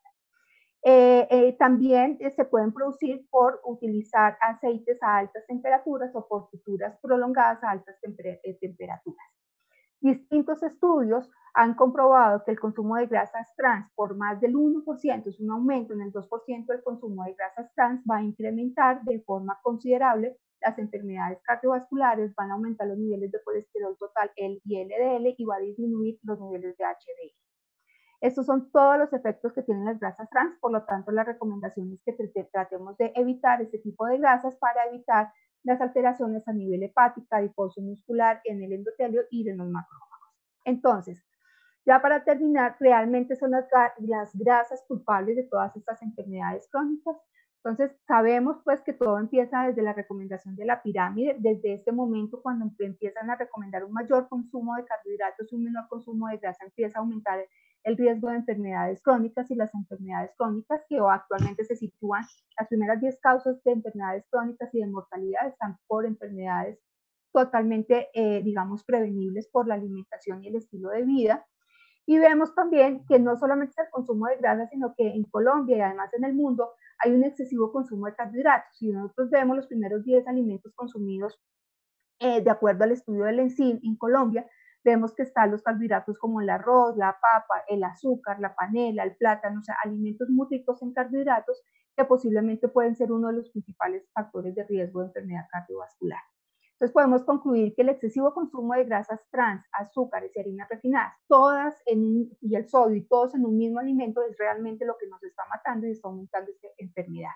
Eh, eh, también eh, se pueden producir por utilizar aceites a altas temperaturas o por frituras prolongadas a altas temper eh, temperaturas. Distintos estudios han comprobado que el consumo de grasas trans por más del uno por ciento, es un aumento en el dos por ciento del consumo de grasas trans, va a incrementar de forma considerable las enfermedades cardiovasculares, van a aumentar los niveles de colesterol total y L D L, y va a disminuir los niveles de H D L. Estos son todos los efectos que tienen las grasas trans, por lo tanto la recomendación es que tratemos de evitar este tipo de grasas para evitar las alteraciones a nivel hepática, adiposo muscular, en el endotelio y de los macrófagos. Entonces, ya para terminar, realmente son las, las grasas culpables de todas estas enfermedades crónicas. Entonces, sabemos pues que todo empieza desde la recomendación de la pirámide, desde este momento cuando empiezan a recomendar un mayor consumo de carbohidratos, un menor consumo de grasa, empieza a aumentar el riesgo de enfermedades crónicas, y las enfermedades crónicas que actualmente se sitúan, las primeras diez causas de enfermedades crónicas y de mortalidad están por enfermedades totalmente, eh, digamos, prevenibles por la alimentación y el estilo de vida. Y vemos también que no solamente es el consumo de grasa, sino que en Colombia y además en el mundo hay un excesivo consumo de carbohidratos. Si nosotros vemos los primeros diez alimentos consumidos, eh, de acuerdo al estudio del ENSIN en Colombia, Vemos que están los carbohidratos como el arroz, la papa, el azúcar, la panela, el plátano, o sea, alimentos muy ricos en carbohidratos que posiblemente pueden ser uno de los principales factores de riesgo de enfermedad cardiovascular. Entonces podemos concluir que el excesivo consumo de grasas trans, azúcares y harinas refinadas, todas en, y el sodio y todos en un mismo alimento es realmente lo que nos está matando y está aumentando esta enfermedad.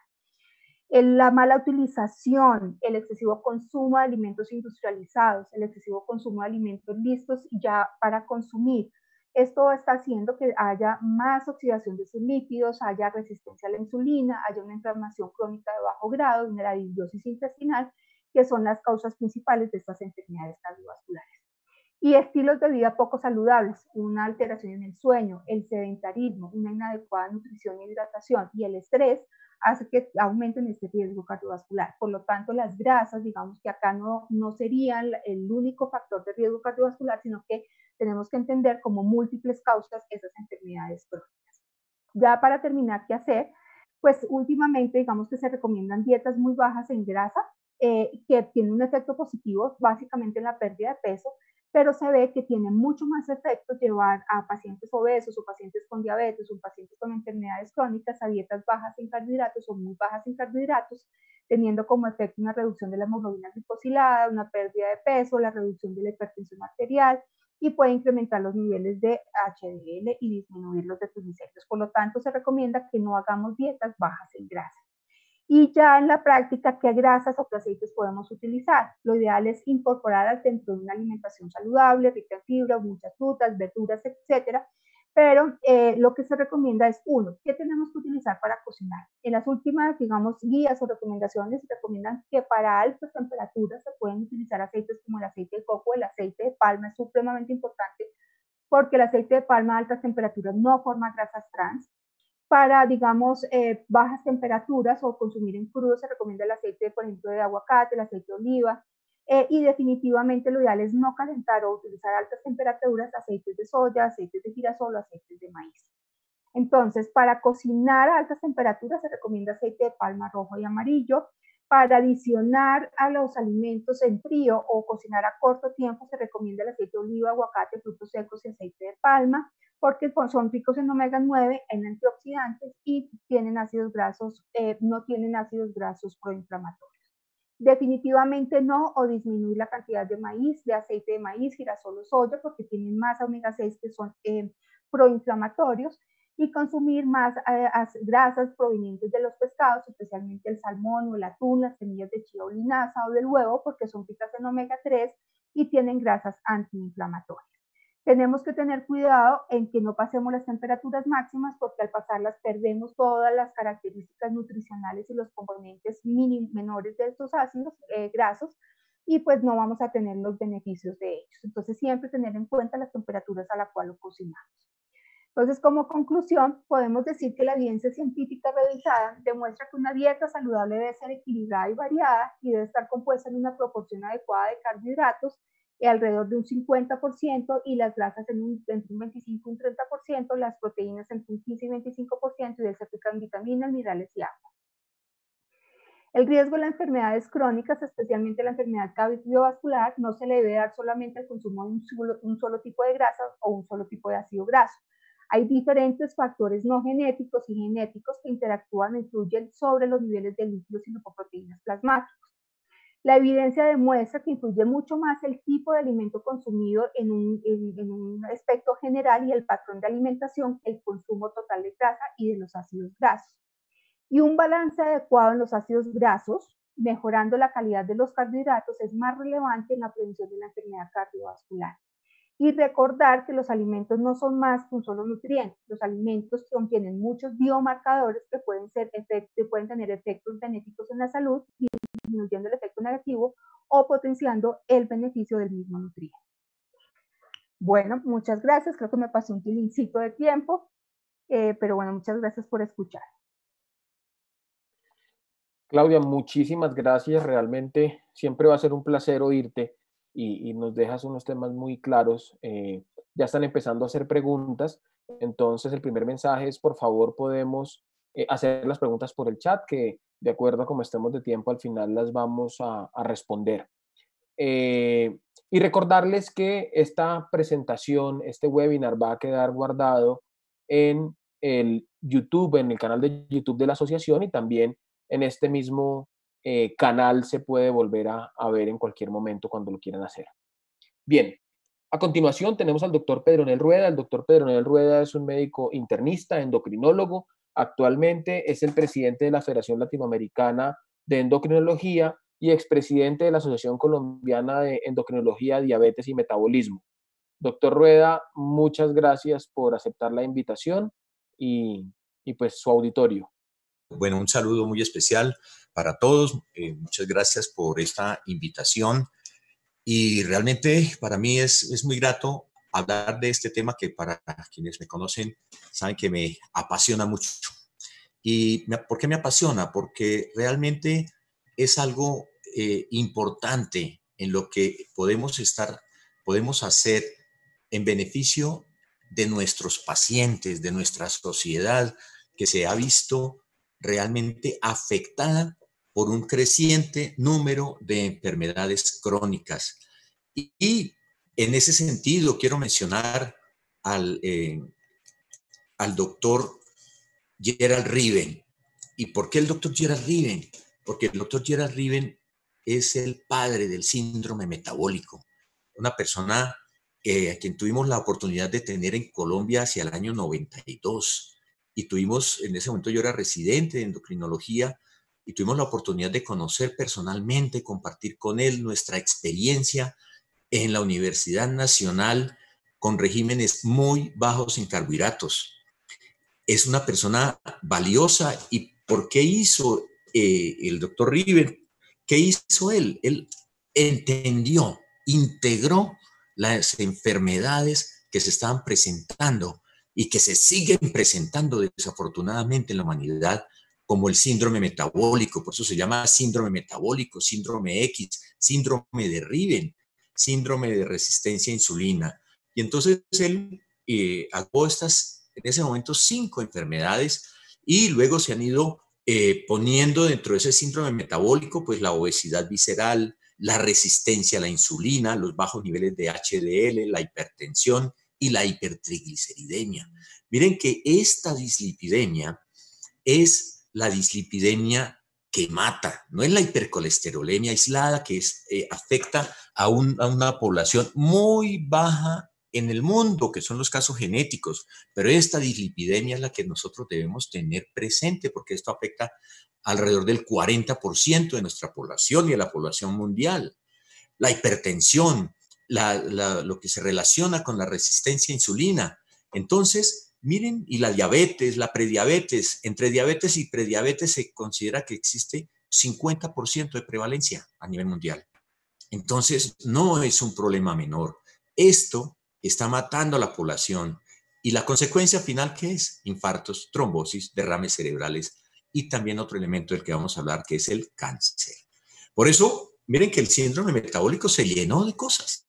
La mala utilización, el excesivo consumo de alimentos industrializados, el excesivo consumo de alimentos listos ya para consumir. Esto está haciendo que haya más oxidación de sus lípidos, haya resistencia a la insulina, haya una inflamación crónica de bajo grado, una disbiosis intestinal, que son las causas principales de estas enfermedades cardiovasculares. Y estilos de vida poco saludables, una alteración en el sueño, el sedentarismo, una inadecuada nutrición e hidratación y el estrés hace que aumenten este riesgo cardiovascular. Por lo tanto, las grasas, digamos que acá no, no serían el único factor de riesgo cardiovascular, sino que tenemos que entender como múltiples causas esas enfermedades crónicas. Ya para terminar, ¿qué hacer? Pues últimamente, digamos que se recomiendan dietas muy bajas en grasa, eh, que tienen un efecto positivo básicamente en la pérdida de peso, pero se ve que tiene mucho más efecto llevar a pacientes obesos o pacientes con diabetes o pacientes con enfermedades crónicas a dietas bajas en carbohidratos o muy bajas en carbohidratos, teniendo como efecto una reducción de la hemoglobina glicosilada, una pérdida de peso, la reducción de la hipertensión arterial y puede incrementar los niveles de H D L y disminuir los de triglicéridos. Por lo tanto, se recomienda que no hagamos dietas bajas en grasa. Y ya en la práctica, ¿qué grasas o qué aceites podemos utilizar? Lo ideal es incorporar dentro de una alimentación saludable, rica en fibra, muchas frutas, verduras, etcétera. Pero eh, lo que se recomienda es, uno, ¿qué tenemos que utilizar para cocinar? En las últimas, digamos, guías o recomendaciones recomiendan que para altas temperaturas se pueden utilizar aceites como el aceite de coco, el aceite de palma, es supremamente importante porque el aceite de palma a altas temperaturas no forma grasas trans. Para, digamos, eh, bajas temperaturas o consumir en crudo se recomienda el aceite, por ejemplo, de aguacate, el aceite de oliva, eh, y definitivamente lo ideal es no calentar o utilizar altas temperaturas aceites de soya, aceites de girasol o aceites de maíz. Entonces, para cocinar a altas temperaturas se recomienda aceite de palma rojo y amarillo. Para adicionar a los alimentos en frío o cocinar a corto tiempo se recomienda el aceite de oliva, aguacate, frutos secos y aceite de palma, porque son ricos en omega nueve, en antioxidantes y tienen ácidos grasos, eh, no tienen ácidos grasos proinflamatorios. Definitivamente no, o disminuir la cantidad de maíz, de aceite de maíz, girasol o soya, porque tienen más omega seis que son eh, proinflamatorios, y consumir más eh, grasas provenientes de los pescados, especialmente el salmón o el atún, las semillas de chía o linaza o del huevo, porque son ricas en omega tres y tienen grasas antiinflamatorias. Tenemos que tener cuidado en que no pasemos las temperaturas máximas, porque al pasarlas perdemos todas las características nutricionales y los componentes menores de estos ácidos eh, grasos, y pues no vamos a tener los beneficios de ellos. Entonces siempre tener en cuenta las temperaturas a las cuales lo cocinamos. Entonces, como conclusión, podemos decir que la evidencia científica revisada demuestra que una dieta saludable debe ser equilibrada y variada y debe estar compuesta en una proporción adecuada de carbohidratos, eh, alrededor de un cincuenta por ciento, y las grasas en un, entre un veinticinco y un treinta por ciento, las proteínas entre un quince y veinticinco por ciento y debe ser rica en vitaminas, minerales y agua. El riesgo de las enfermedades crónicas, especialmente la enfermedad cardiovascular, no se le debe dar solamente al consumo de un solo, un solo tipo de grasa o un solo tipo de ácido graso. Hay diferentes factores no genéticos y genéticos que interactúan e influyen sobre los niveles de lípidos y lipoproteínas plasmáticos. La evidencia demuestra que influye mucho más el tipo de alimento consumido en un, en, en un aspecto general y el patrón de alimentación que el consumo total de grasa y de los ácidos grasos. Y un balance adecuado en los ácidos grasos, mejorando la calidad de los carbohidratos, es más relevante en la prevención de la enfermedad cardiovascular. Y recordar que los alimentos no son más que un solo nutriente. Los alimentos contienen muchos biomarcadores que pueden, ser efecto, pueden tener efectos benéficos en la salud, disminuyendo el efecto negativo o potenciando el beneficio del mismo nutriente. Bueno, muchas gracias. Creo que me pasé un tilincito de tiempo, eh, pero bueno, muchas gracias por escuchar. Claudia, muchísimas gracias. Realmente siempre va a ser un placer oírte. Y, y nos dejas unos temas muy claros. Eh, ya están empezando a hacer preguntas, entonces el primer mensaje es, por favor, podemos eh, hacer las preguntas por el chat, que de acuerdo a cómo estemos de tiempo, al final las vamos a, a responder. Eh, y recordarles que esta presentación, este webinar va a quedar guardado en el YouTube, en el canal de YouTube de la asociación, y también en este mismo eh, canal se puede volver a, a ver en cualquier momento cuando lo quieran hacer. Bien, a continuación tenemos al doctor Pedronel Rueda. El doctor Pedronel Rueda es un médico internista, endocrinólogo. Actualmente es el presidente de la Federación Latinoamericana de Endocrinología y expresidente de la Asociación Colombiana de Endocrinología, Diabetes y Metabolismo. Doctor Rueda, muchas gracias por aceptar la invitación y, y pues su auditorio. Bueno, un saludo muy especial para todos. Eh, muchas gracias por esta invitación. Y realmente para mí es, es muy grato hablar de este tema que para quienes me conocen saben que me apasiona mucho. ¿Y me, por qué me apasiona? Porque realmente es algo eh, importante en lo que podemos estar, podemos hacer en beneficio de nuestros pacientes, de nuestra sociedad, que se ha visto realmente afectada por un creciente número de enfermedades crónicas. Y, y en ese sentido quiero mencionar al, eh, al doctor Gerald Reaven. ¿Y por qué el doctor Gerald Reaven? Porque el doctor Gerald Reaven es el padre del síndrome metabólico, una persona eh, a quien tuvimos la oportunidad de tener en Colombia hacia el año noventa y dos. Y tuvimos, en ese momento yo era residente de endocrinología, y tuvimos la oportunidad de conocer personalmente, compartir con él nuestra experiencia en la Universidad Nacional con regímenes muy bajos en carbohidratos. Es una persona valiosa. ¿Y por qué hizo eh, el doctor River? ¿Qué hizo él? Él entendió, integró las enfermedades que se estaban presentando y que se siguen presentando desafortunadamente en la humanidad, como el síndrome metabólico. Por eso se llama síndrome metabólico, síndrome X, síndrome de Riven, síndrome de resistencia a insulina. Y entonces él eh, actuó estas, en ese momento, cinco enfermedades, y luego se han ido eh, poniendo dentro de ese síndrome metabólico, pues la obesidad visceral, la resistencia a la insulina, los bajos niveles de H D L, la hipertensión y la hipertrigliceridemia. Miren que esta dislipidemia es la dislipidemia que mata, no es la hipercolesterolemia aislada que es, eh, afecta a, un, a una población muy baja en el mundo, que son los casos genéticos, pero esta dislipidemia es la que nosotros debemos tener presente, porque esto afecta alrededor del cuarenta por ciento de nuestra población y de la población mundial. La hipertensión, la, la, lo que se relaciona con la resistencia a insulina. Entonces, miren, y la diabetes, la prediabetes, entre diabetes y prediabetes se considera que existe cincuenta por ciento de prevalencia a nivel mundial. Entonces, no es un problema menor. Esto está matando a la población. ¿Y la consecuencia final qué es? Infartos, trombosis, derrames cerebrales y también otro elemento del que vamos a hablar, que es el cáncer. Por eso, miren que el síndrome metabólico se llenó de cosas.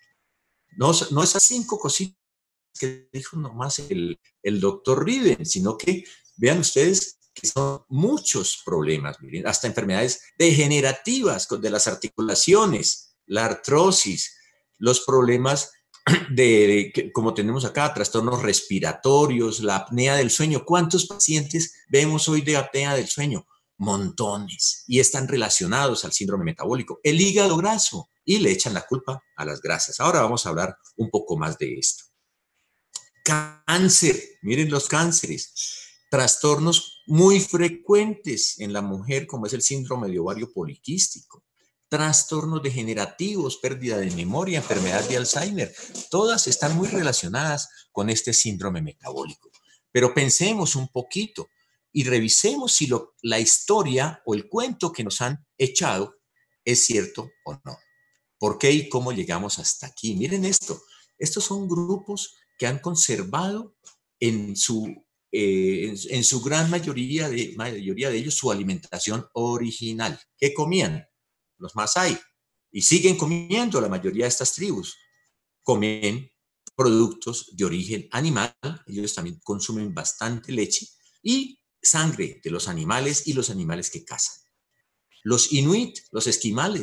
No, no esas cinco cositas que dijo nomás el, el doctor Riven, sino que vean ustedes que son muchos problemas, miren, hasta enfermedades degenerativas de las articulaciones, la artrosis, los problemas de, de, como tenemos acá, trastornos respiratorios, la apnea del sueño. ¿Cuántos pacientes vemos hoy de apnea del sueño? Montones, y están relacionados al síndrome metabólico. El hígado graso, y le echan la culpa a las grasas. Ahora vamos a hablar un poco más de esto. Cáncer, miren los cánceres, trastornos muy frecuentes en la mujer, como es el síndrome de ovario poliquístico, trastornos degenerativos, pérdida de memoria, enfermedad de Alzheimer, todas están muy relacionadas con este síndrome metabólico. Pero pensemos un poquito y revisemos si lo, la historia o el cuento que nos han echado es cierto o no. ¿Por qué y cómo llegamos hasta aquí? Miren esto, estos son grupos que han conservado en su, eh, en, en su gran mayoría de, mayoría de ellos su alimentación original. ¿Qué comían? Los Masái. Y siguen comiendo la mayoría de estas tribus. Comen productos de origen animal, ellos también consumen bastante leche y sangre de los animales y los animales que cazan. Los inuit, los esquimales,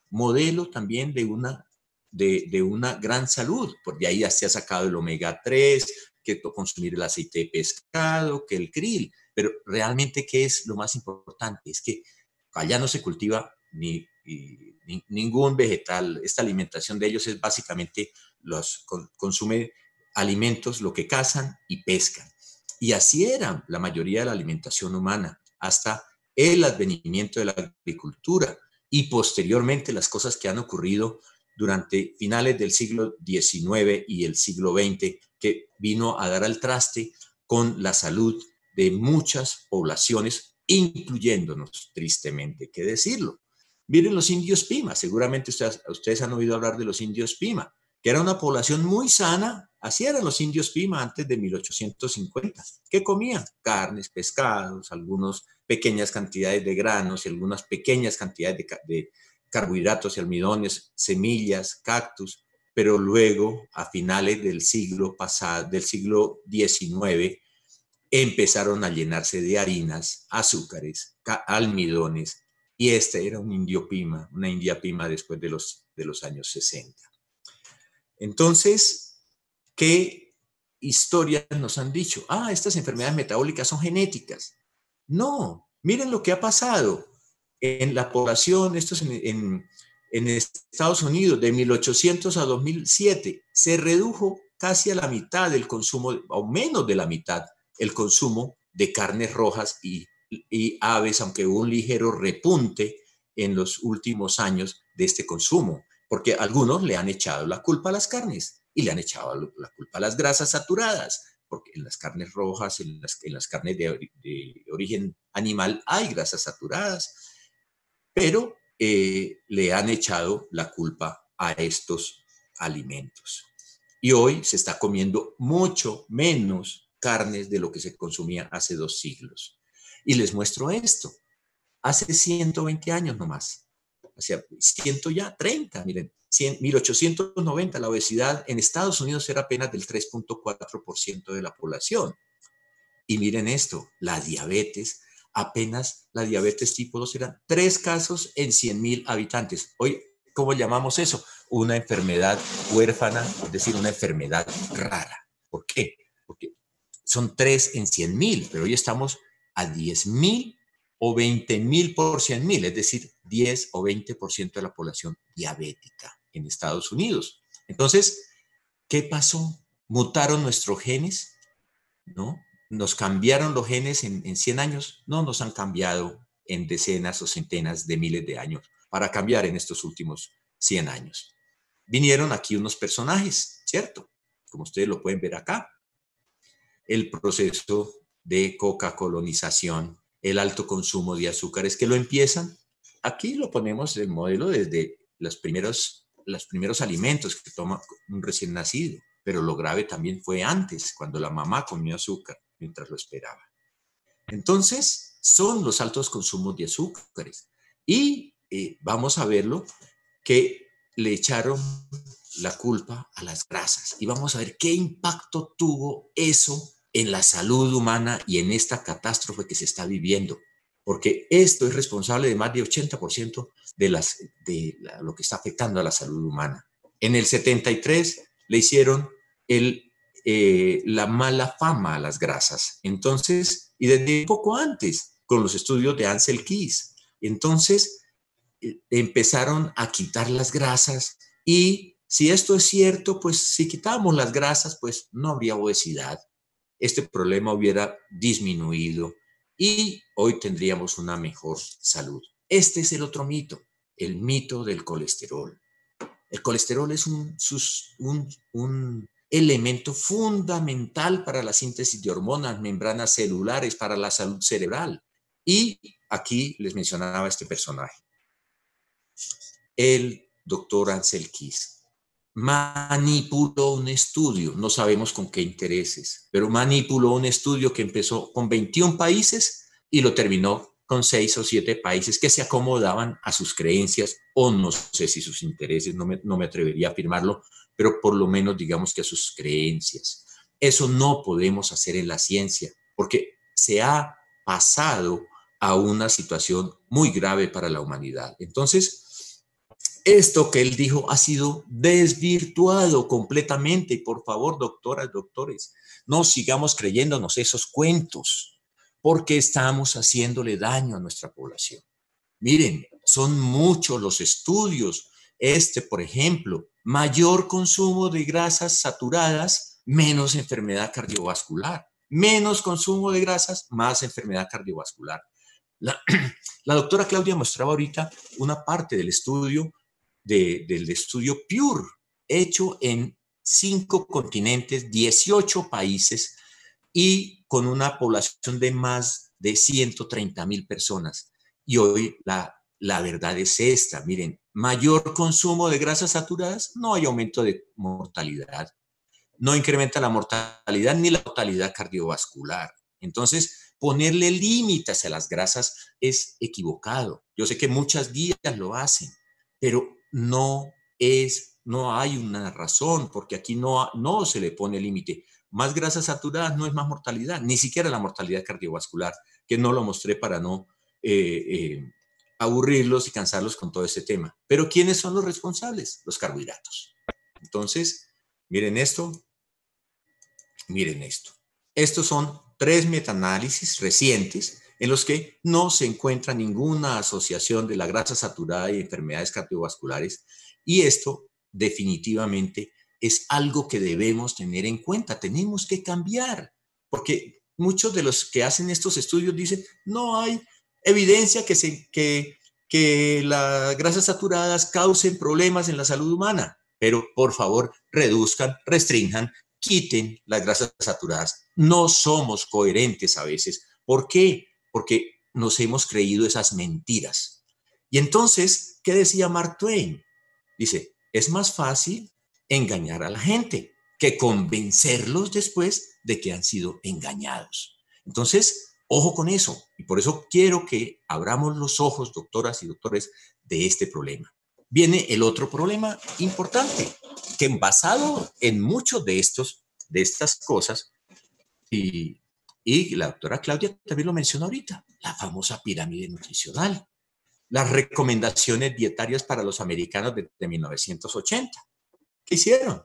modelo también de una, de, de una gran salud, porque ahí ya se ha sacado el omega tres, que consumir el aceite de pescado, que el krill, pero realmente ¿qué es lo más importante? Es que allá no se cultiva ni, ni ningún vegetal, esta alimentación de ellos es básicamente, los con, consume alimentos, lo que cazan y pescan. Y así era la mayoría de la alimentación humana, hasta el advenimiento de la agricultura y posteriormente las cosas que han ocurrido durante finales del siglo diecinueve y el siglo veinte, que vino a dar al traste con la salud de muchas poblaciones, incluyéndonos, tristemente, que decirlo. Miren los indios Pima, seguramente ustedes, ustedes han oído hablar de los indios Pima, que era una población muy sana. Así eran los indios Pima antes de mil ochocientos cincuenta. ¿Qué comían? Carnes, pescados, algunas pequeñas cantidades de granos y algunas pequeñas cantidades de, de carbohidratos y almidones, semillas, cactus, pero luego, a finales del siglo pasado, del siglo diecinueve, empezaron a llenarse de harinas, azúcares, almidones, y este era un indio Pima, una india Pima después de los, de los años sesenta. Entonces, ¿qué historias nos han dicho? Ah, estas enfermedades metabólicas son genéticas. No, miren lo que ha pasado en la población, esto es en, en, en Estados Unidos, de mil ochocientos a dos mil siete, se redujo casi a la mitad del consumo, o menos de la mitad, el consumo de carnes rojas y, y aves, aunque hubo un ligero repunte en los últimos años de este consumo, porque algunos le han echado la culpa a las carnes y le han echado la culpa a las grasas saturadas, porque en las carnes rojas, en las, en las carnes de, de origen animal hay grasas saturadas, pero eh, le han echado la culpa a estos alimentos. Y hoy se está comiendo mucho menos carnes de lo que se consumía hace dos siglos. Y les muestro esto. Hace ciento veinte años nomás, hacia ciento ya treinta, miren, mil ochocientos noventa, la obesidad en Estados Unidos era apenas del tres punto cuatro por ciento de la población. Y miren esto, la diabetes, apenas la diabetes tipo dos eran tres casos en cien mil habitantes. Hoy, ¿cómo llamamos eso? Una enfermedad huérfana, es decir, una enfermedad rara. ¿Por qué? Porque son tres en cien mil, pero hoy estamos a diez mil o veinte mil por cien mil, es decir, diez o veinte por ciento de la población diabética en Estados Unidos. Entonces, ¿qué pasó? ¿Mutaron nuestros genes? ¿No? ¿Nos cambiaron los genes en, en cien años? No, nos han cambiado en decenas o centenas de miles de años para cambiar en estos últimos cien años. Vinieron aquí unos personajes, ¿cierto? Como ustedes lo pueden ver acá. El proceso de coca-colonización, el alto consumo de azúcares que lo empiezan. Aquí lo ponemos el modelo desde los primeros, los primeros alimentos que toma un recién nacido, pero lo grave también fue antes, cuando la mamá comió azúcar mientras lo esperaba. Entonces, son los altos consumos de azúcares. Y eh, vamos a verlo que le echaron la culpa a las grasas. Y vamos a ver qué impacto tuvo eso en la salud humana y en esta catástrofe que se está viviendo, porque esto es responsable de más de ochenta por ciento de, las, de la, lo que está afectando a la salud humana. En el setenta y tres le hicieron el, eh, la mala fama a las grasas, entonces, y desde un poco antes, con los estudios de Ansel Keys, entonces eh, empezaron a quitar las grasas, y si esto es cierto, pues si quitamos las grasas, pues no habría obesidad. Este problema hubiera disminuido y hoy tendríamos una mejor salud. Este es el otro mito, el mito del colesterol. El colesterol es un, un, un elemento fundamental para la síntesis de hormonas, membranas celulares, para la salud cerebral. Y aquí les mencionaba este personaje, el doctor Ansel Keys. Manipuló un estudio, no sabemos con qué intereses, pero manipuló un estudio que empezó con veintiún países y lo terminó con seis o siete países que se acomodaban a sus creencias, o no sé si sus intereses, no me, no me atrevería a afirmarlo, pero por lo menos digamos que a sus creencias. Eso no podemos hacer en la ciencia, porque se ha pasado a una situación muy grave para la humanidad. Entonces, esto que él dijo ha sido desvirtuado completamente. Y por favor, doctoras, doctores, no sigamos creyéndonos esos cuentos, porque estamos haciéndole daño a nuestra población. Miren, son muchos los estudios. Este, por ejemplo, mayor consumo de grasas saturadas, menos enfermedad cardiovascular. Menos consumo de grasas, más enfermedad cardiovascular. La, la doctora Claudia mostraba ahorita una parte del estudio, de, del estudio Pure, hecho en cinco continentes, dieciocho países y con una población de más de ciento treinta mil personas. Y hoy la, la verdad es esta, miren, mayor consumo de grasas saturadas, no hay aumento de mortalidad, no incrementa la mortalidad ni la mortalidad cardiovascular. Entonces, ponerle límites a las grasas es equivocado. Yo sé que muchas guías lo hacen, pero no es, no hay una razón, porque aquí no, no se le pone límite. Más grasas saturadas no es más mortalidad, ni siquiera la mortalidad cardiovascular, que no lo mostré para no eh, eh, aburrirlos y cansarlos con todo este tema. Pero ¿quiénes son los responsables? Los carbohidratos. Entonces, miren esto, miren esto. Estos son tres metaanálisis recientes en los que no se encuentra ninguna asociación de la grasa saturada y enfermedades cardiovasculares, y esto definitivamente es algo que debemos tener en cuenta. Tenemos que cambiar, porque muchos de los que hacen estos estudios dicen no hay evidencia que, se, que, que las grasas saturadas causen problemas en la salud humana, pero por favor reduzcan, restrinjan, quiten las grasas saturadas. No somos coherentes a veces. ¿Por qué? Porque nos hemos creído esas mentiras. Y entonces, ¿qué decía Mark Twain? Dice, es más fácil engañar a la gente que convencerlos después de que han sido engañados. Entonces, ojo con eso. Y por eso quiero que abramos los ojos, doctoras y doctores, de este problema. Viene el otro problema importante, que basado en muchos de estos, de estas cosas, y, y la doctora Claudia también lo mencionó ahorita, la famosa pirámide nutricional, las recomendaciones dietarias para los americanos de, de mil novecientos ochenta. ¿Qué hicieron?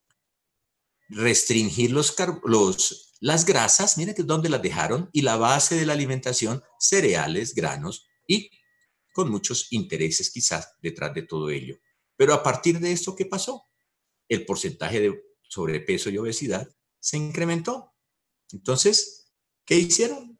Restringir los, los, las grasas, miren que es donde las dejaron, y la base de la alimentación, cereales, granos, y con muchos intereses quizás detrás de todo ello. Pero a partir de esto, ¿qué pasó? El porcentaje de sobrepeso y obesidad se incrementó. Entonces, ¿qué hicieron?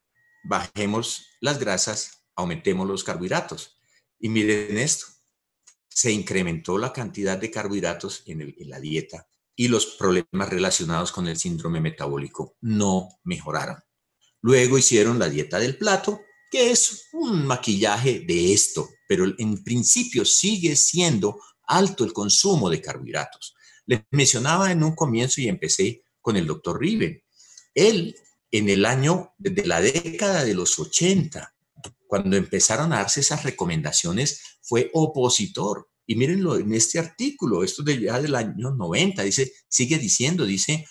Bajemos las grasas, aumentemos los carbohidratos. Y miren esto, se incrementó la cantidad de carbohidratos en, el, en la dieta y los problemas relacionados con el síndrome metabólico no mejoraron. Luego hicieron la dieta del plato, que es un maquillaje de esto, pero en principio sigue siendo alto el consumo de carbohidratos. Les mencionaba en un comienzo y empecé con el doctor Riven. Él, en el año, desde la década de los ochenta, cuando empezaron a darse esas recomendaciones, fue opositor. Y mírenlo en este artículo, esto de ya del año noventa, dice, sigue diciendo, dice,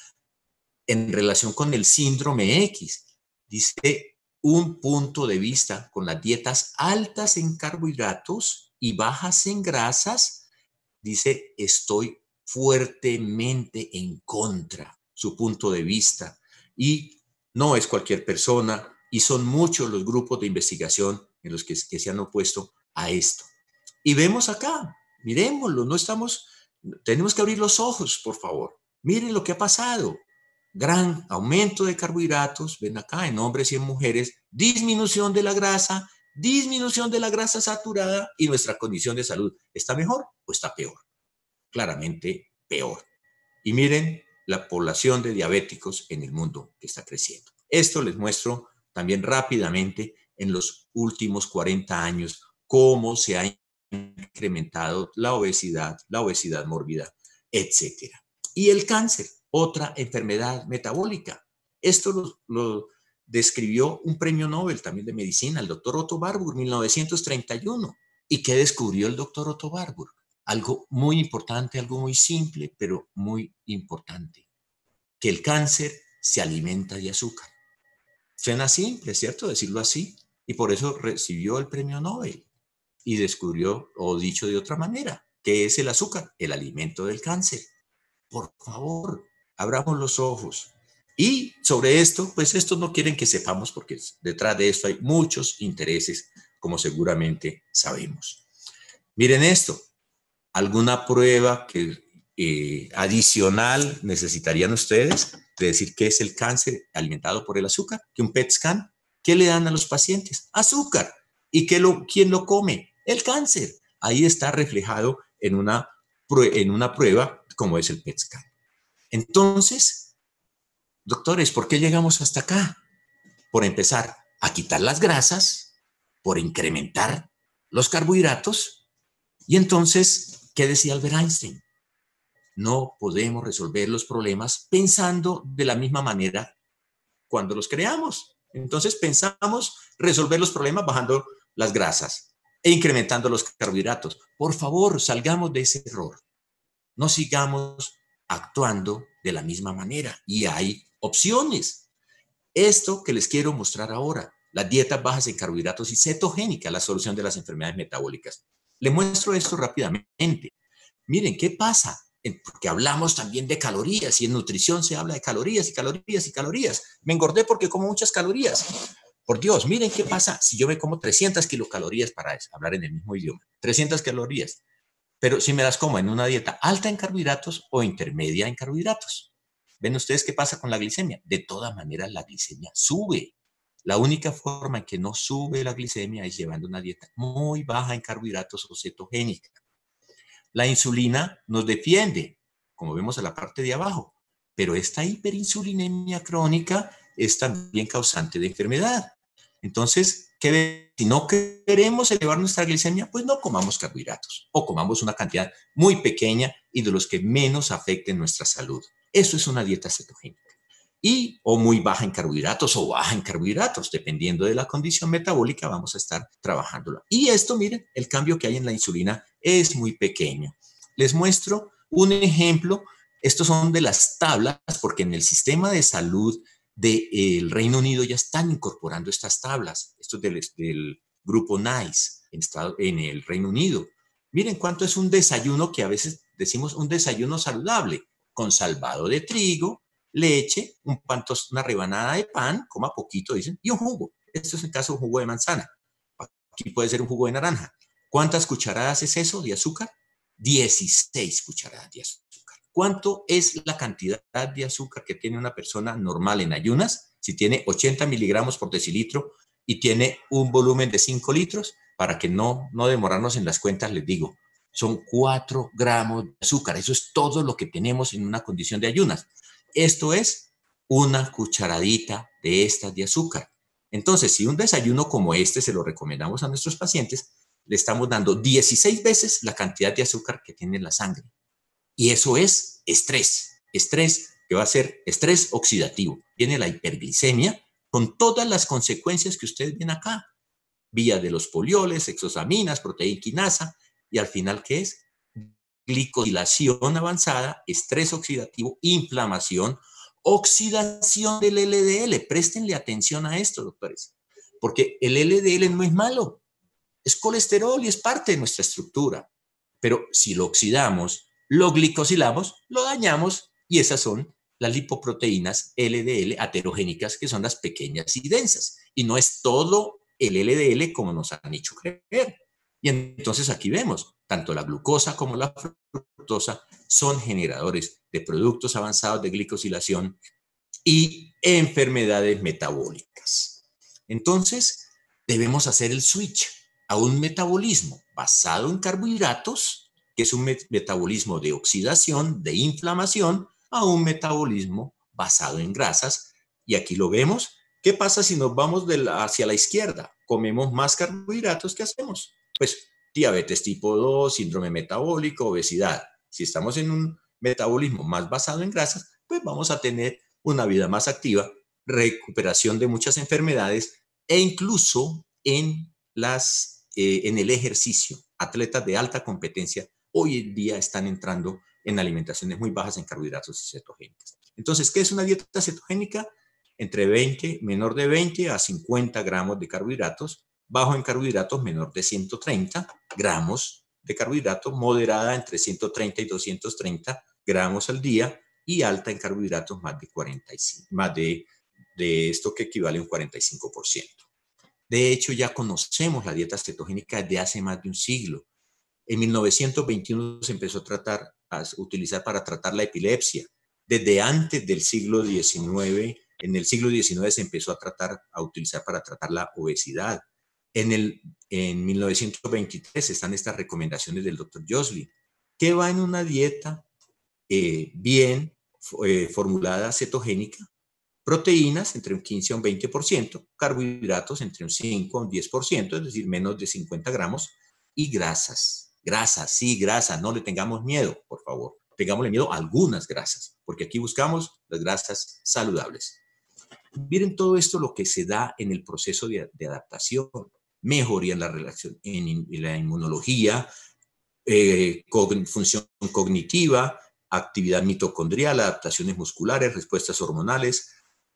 en relación con el síndrome X, dice, un punto de vista con las dietas altas en carbohidratos y bajas en grasas, dice, estoy fuertemente en contra, su punto de vista. Y no es cualquier persona, y son muchos los grupos de investigación en los que, que se han opuesto a esto. Y vemos acá, miremoslo, no estamos, tenemos que abrir los ojos, por favor. Miren lo que ha pasado. Gran aumento de carbohidratos, ven acá, en hombres y en mujeres, disminución de la grasa, disminución de la grasa saturada, y nuestra condición de salud, ¿está mejor o está peor? Claramente peor. Y miren la población de diabéticos en el mundo que está creciendo. Esto les muestro también rápidamente en los últimos cuarenta años cómo se ha incrementado la obesidad, la obesidad mórbida, etcétera. Y el cáncer, otra enfermedad metabólica. Esto lo, lo describió un premio Nobel también de medicina, el doctor Otto Warburg, mil novecientos treinta y uno. ¿Y qué descubrió el doctor Otto Warburg? Algo muy importante, algo muy simple, pero muy importante, que el cáncer se alimenta de azúcar. Suena simple, ¿cierto? Decirlo así. Y por eso recibió el premio Nobel. y descubrió, o dicho de otra manera, ¿qué es el azúcar? El alimento del cáncer. Por favor, abramos los ojos. Y sobre esto, pues estos no quieren que sepamos porque detrás de esto hay muchos intereses, como seguramente sabemos. Miren esto, ¿alguna prueba que, eh, adicional necesitarían ustedes de decir qué es el cáncer alimentado por el azúcar? ¿Que un P E T scan? ¿Qué le dan a los pacientes? Azúcar. ¿Y qué lo, quién lo come? El cáncer. Ahí está reflejado en una, en una prueba como es el P E T scan. Entonces, doctores, ¿por qué llegamos hasta acá? Por empezar a quitar las grasas, por incrementar los carbohidratos. Y entonces, ¿qué decía Albert Einstein? No podemos resolver los problemas pensando de la misma manera cuando los creamos. Entonces pensamos resolver los problemas bajando las grasas e incrementando los carbohidratos. Por favor, salgamos de ese error. No sigamos actuando de la misma manera. Y hay opciones. Esto que les quiero mostrar ahora, las dietas bajas en carbohidratos y cetogénica, la solución de las enfermedades metabólicas. Les muestro esto rápidamente. Miren, ¿qué pasa? Porque hablamos también de calorías y en nutrición se habla de calorías y calorías y calorías. Me engordé porque como muchas calorías. Por Dios, miren qué pasa si yo me como trescientas kilocalorías para hablar en el mismo idioma. trescientas calorías. Pero si me las como en una dieta alta en carbohidratos o intermedia en carbohidratos. ¿Ven ustedes qué pasa con la glicemia? De todas maneras, la glicemia sube. La única forma en que no sube la glicemia es llevando una dieta muy baja en carbohidratos o cetogénica. La insulina nos defiende, como vemos en la parte de abajo, pero esta hiperinsulinemia crónica es también causante de enfermedad. Entonces, ¿qué? Si no queremos elevar nuestra glicemia, pues no comamos carbohidratos o comamos una cantidad muy pequeña y de los que menos afecten nuestra salud. Eso es una dieta cetogénica. Y o muy baja en carbohidratos o baja en carbohidratos, dependiendo de la condición metabólica, vamos a estar trabajándolo. Y esto, miren, el cambio que hay en la insulina es muy pequeño. Les muestro un ejemplo. Estos son de las tablas, porque en el sistema de salud del Reino Unido ya están incorporando estas tablas. Esto es del, del grupo NICE en, estado, en el Reino Unido. Miren cuánto es un desayuno que a veces decimos un desayuno saludable, con salvado de trigo, leche, un pan, una rebanada de pan, coma poquito, dicen, y un jugo. Esto es el caso de un jugo de manzana. Aquí puede ser un jugo de naranja. ¿Cuántas cucharadas es eso de azúcar? dieciséis cucharadas de azúcar. ¿Cuánto es la cantidad de azúcar que tiene una persona normal en ayunas? Si tiene ochenta miligramos por decilitro y tiene un volumen de cinco litros, para que no, no demorarnos en las cuentas, les digo, son cuatro gramos de azúcar. Eso es todo lo que tenemos en una condición de ayunas. Esto es una cucharadita de estas de azúcar. Entonces, si un desayuno como este se lo recomendamos a nuestros pacientes, le estamos dando dieciséis veces la cantidad de azúcar que tiene en la sangre. Y eso es estrés. Estrés que va a ser estrés oxidativo. Viene la hiperglicemia con todas las consecuencias que ustedes ven acá. Vía de los polioles, hexosaminas, proteína quinasa. Y al final, ¿qué es? Glicosilación avanzada, estrés oxidativo, inflamación, oxidación del L D L. Préstenle atención a esto, doctores. Porque el L D L no es malo. Es colesterol y es parte de nuestra estructura. Pero si lo oxidamos, lo glicosilamos, lo dañamos y esas son las lipoproteínas L D L aterogénicas, que son las pequeñas y densas. Y no es todo el L D L como nos han hecho creer. Y entonces aquí vemos, tanto la glucosa como la fructosa son generadores de productos avanzados de glicosilación y enfermedades metabólicas. Entonces, debemos hacer el switch a un metabolismo basado en carbohidratos, que es un met- metabolismo de oxidación, de inflamación, a un metabolismo basado en grasas. Y aquí lo vemos. ¿Qué pasa si nos vamos de la, hacia la izquierda? Comemos más carbohidratos, ¿qué hacemos? Pues diabetes tipo dos, síndrome metabólico, obesidad. Si estamos en un metabolismo más basado en grasas, pues vamos a tener una vida más activa, recuperación de muchas enfermedades e incluso en, las, eh, en el ejercicio. Atletas de alta competencia hoy en día están entrando en alimentaciones muy bajas en carbohidratos y cetogénicas. Entonces, ¿qué es una dieta cetogénica? Entre veinte, menor de veinte a cincuenta gramos de carbohidratos, bajo en carbohidratos, menor de ciento treinta gramos de carbohidratos, moderada entre ciento treinta y doscientos treinta gramos al día, y alta en carbohidratos más de cuarenta y cinco, más de, de esto que equivale a un cuarenta y cinco por ciento. De hecho, ya conocemos la dieta cetogénica desde hace más de un siglo. En mil novecientos veintiuno se empezó a tratar, a utilizar para tratar la epilepsia. Desde antes del siglo diecinueve, en el siglo diecinueve se empezó a tratar, a utilizar para tratar la obesidad. En, el, en mil novecientos veintitrés están estas recomendaciones del doctor Joslin, que va en una dieta eh, bien eh, formulada cetogénica, proteínas entre un quince a un veinte por ciento, carbohidratos entre un cinco a un diez por ciento, es decir, menos de cincuenta gramos, y grasas. Grasas, sí, grasas, no le tengamos miedo, por favor. Tengámosle miedo a algunas grasas, porque aquí buscamos las grasas saludables. Miren todo esto lo que se da en el proceso de, de adaptación, mejoría en la relación, en, en la inmunología, eh, cogn, función cognitiva, actividad mitocondrial, adaptaciones musculares, respuestas hormonales,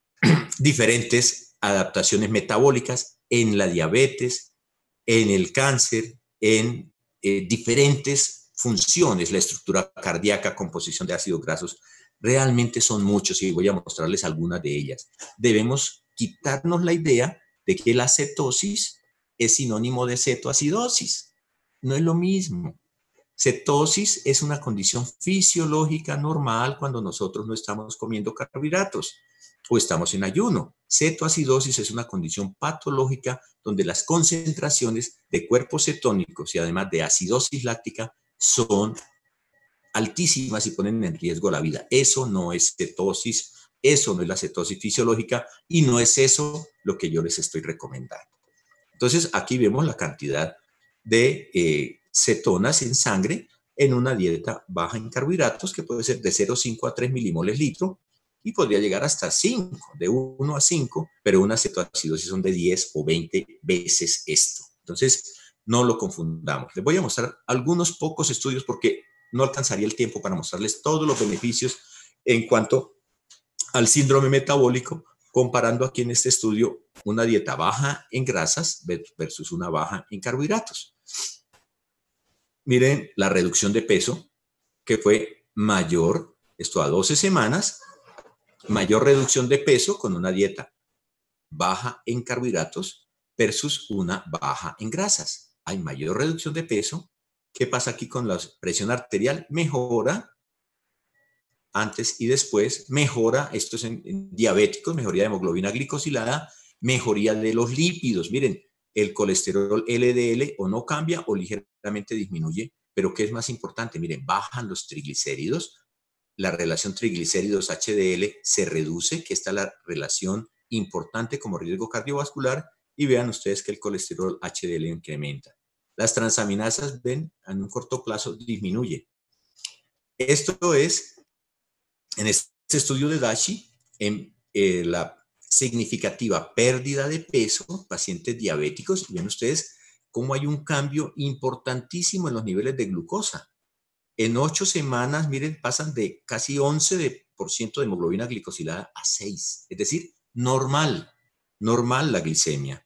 diferentes adaptaciones metabólicas en la diabetes, en el cáncer, en eh, diferentes funciones, la estructura cardíaca, composición de ácidos grasos. Realmente son muchos y voy a mostrarles algunas de ellas. Debemos quitarnos la idea de que la cetosis es sinónimo de cetoacidosis. No es lo mismo. Cetosis es una condición fisiológica normal cuando nosotros no estamos comiendo carbohidratos o estamos en ayuno. Cetoacidosis es una condición patológica donde las concentraciones de cuerpos cetónicos y además de acidosis láctica son altísimas y ponen en riesgo la vida. Eso no es cetosis, eso no es la cetosis fisiológica y no es eso lo que yo les estoy recomendando. Entonces, aquí vemos la cantidad de eh, cetonas en sangre en una dieta baja en carbohidratos que puede ser de cero coma cinco a tres milimoles litro y podría llegar hasta cinco, de uno a cinco, pero una cetoacidosis son de diez o veinte veces esto. Entonces, no lo confundamos. Les voy a mostrar algunos pocos estudios porque no alcanzaría el tiempo para mostrarles todos los beneficios en cuanto al síndrome metabólico, comparando aquí en este estudio una dieta baja en grasas versus una baja en carbohidratos. Miren la reducción de peso, que fue mayor, esto a doce semanas, mayor reducción de peso con una dieta baja en carbohidratos versus una baja en grasas. Hay mayor reducción de peso. ¿Qué pasa aquí con la presión arterial? Mejora antes y después, mejora, esto es en, en diabéticos, mejoría de hemoglobina glicosilada, mejoría de los lípidos. Miren, el colesterol L D L o no cambia o ligeramente disminuye, pero ¿qué es más importante? Miren, bajan los triglicéridos, la relación triglicéridos H D L se reduce, que está la relación importante como riesgo cardiovascular, y vean ustedes que el colesterol H D L incrementa. Las transaminasas, ven, en un corto plazo disminuye. Esto es, en este estudio de Dashi, en eh, la significativa pérdida de peso, pacientes diabéticos, y ven ustedes cómo hay un cambio importantísimo en los niveles de glucosa. En ocho semanas, miren, pasan de casi once por ciento de hemoglobina glicosilada a seis. Es decir, normal, normal la glicemia.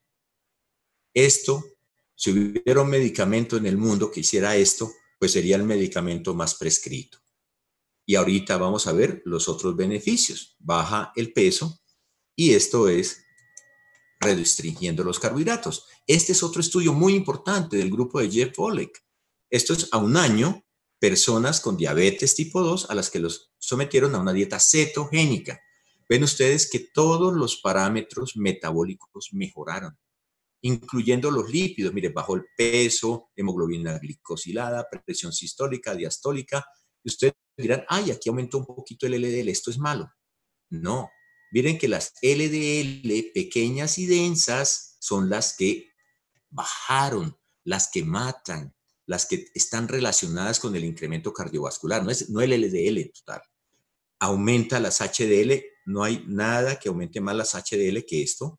Esto, si hubiera un medicamento en el mundo que hiciera esto, pues sería el medicamento más prescrito. Y ahorita vamos a ver los otros beneficios. Baja el peso y esto es restringiendo los carbohidratos. Este es otro estudio muy importante del grupo de Jeff Volek. Esto es a un año, personas con diabetes tipo dos a las que los sometieron a una dieta cetogénica. Ven ustedes que todos los parámetros metabólicos mejoraron, incluyendo los lípidos. Mire, bajó el peso, hemoglobina glicosilada, presión sistólica, diastólica. Y ustedes dirán, ay, aquí aumentó un poquito el L D L, esto es malo. No, miren que las L D L pequeñas y densas son las que bajaron, las que matan, las que están relacionadas con el incremento cardiovascular, no es no el L D L total. Aumenta las H D L, no hay nada que aumente más las H D L que esto.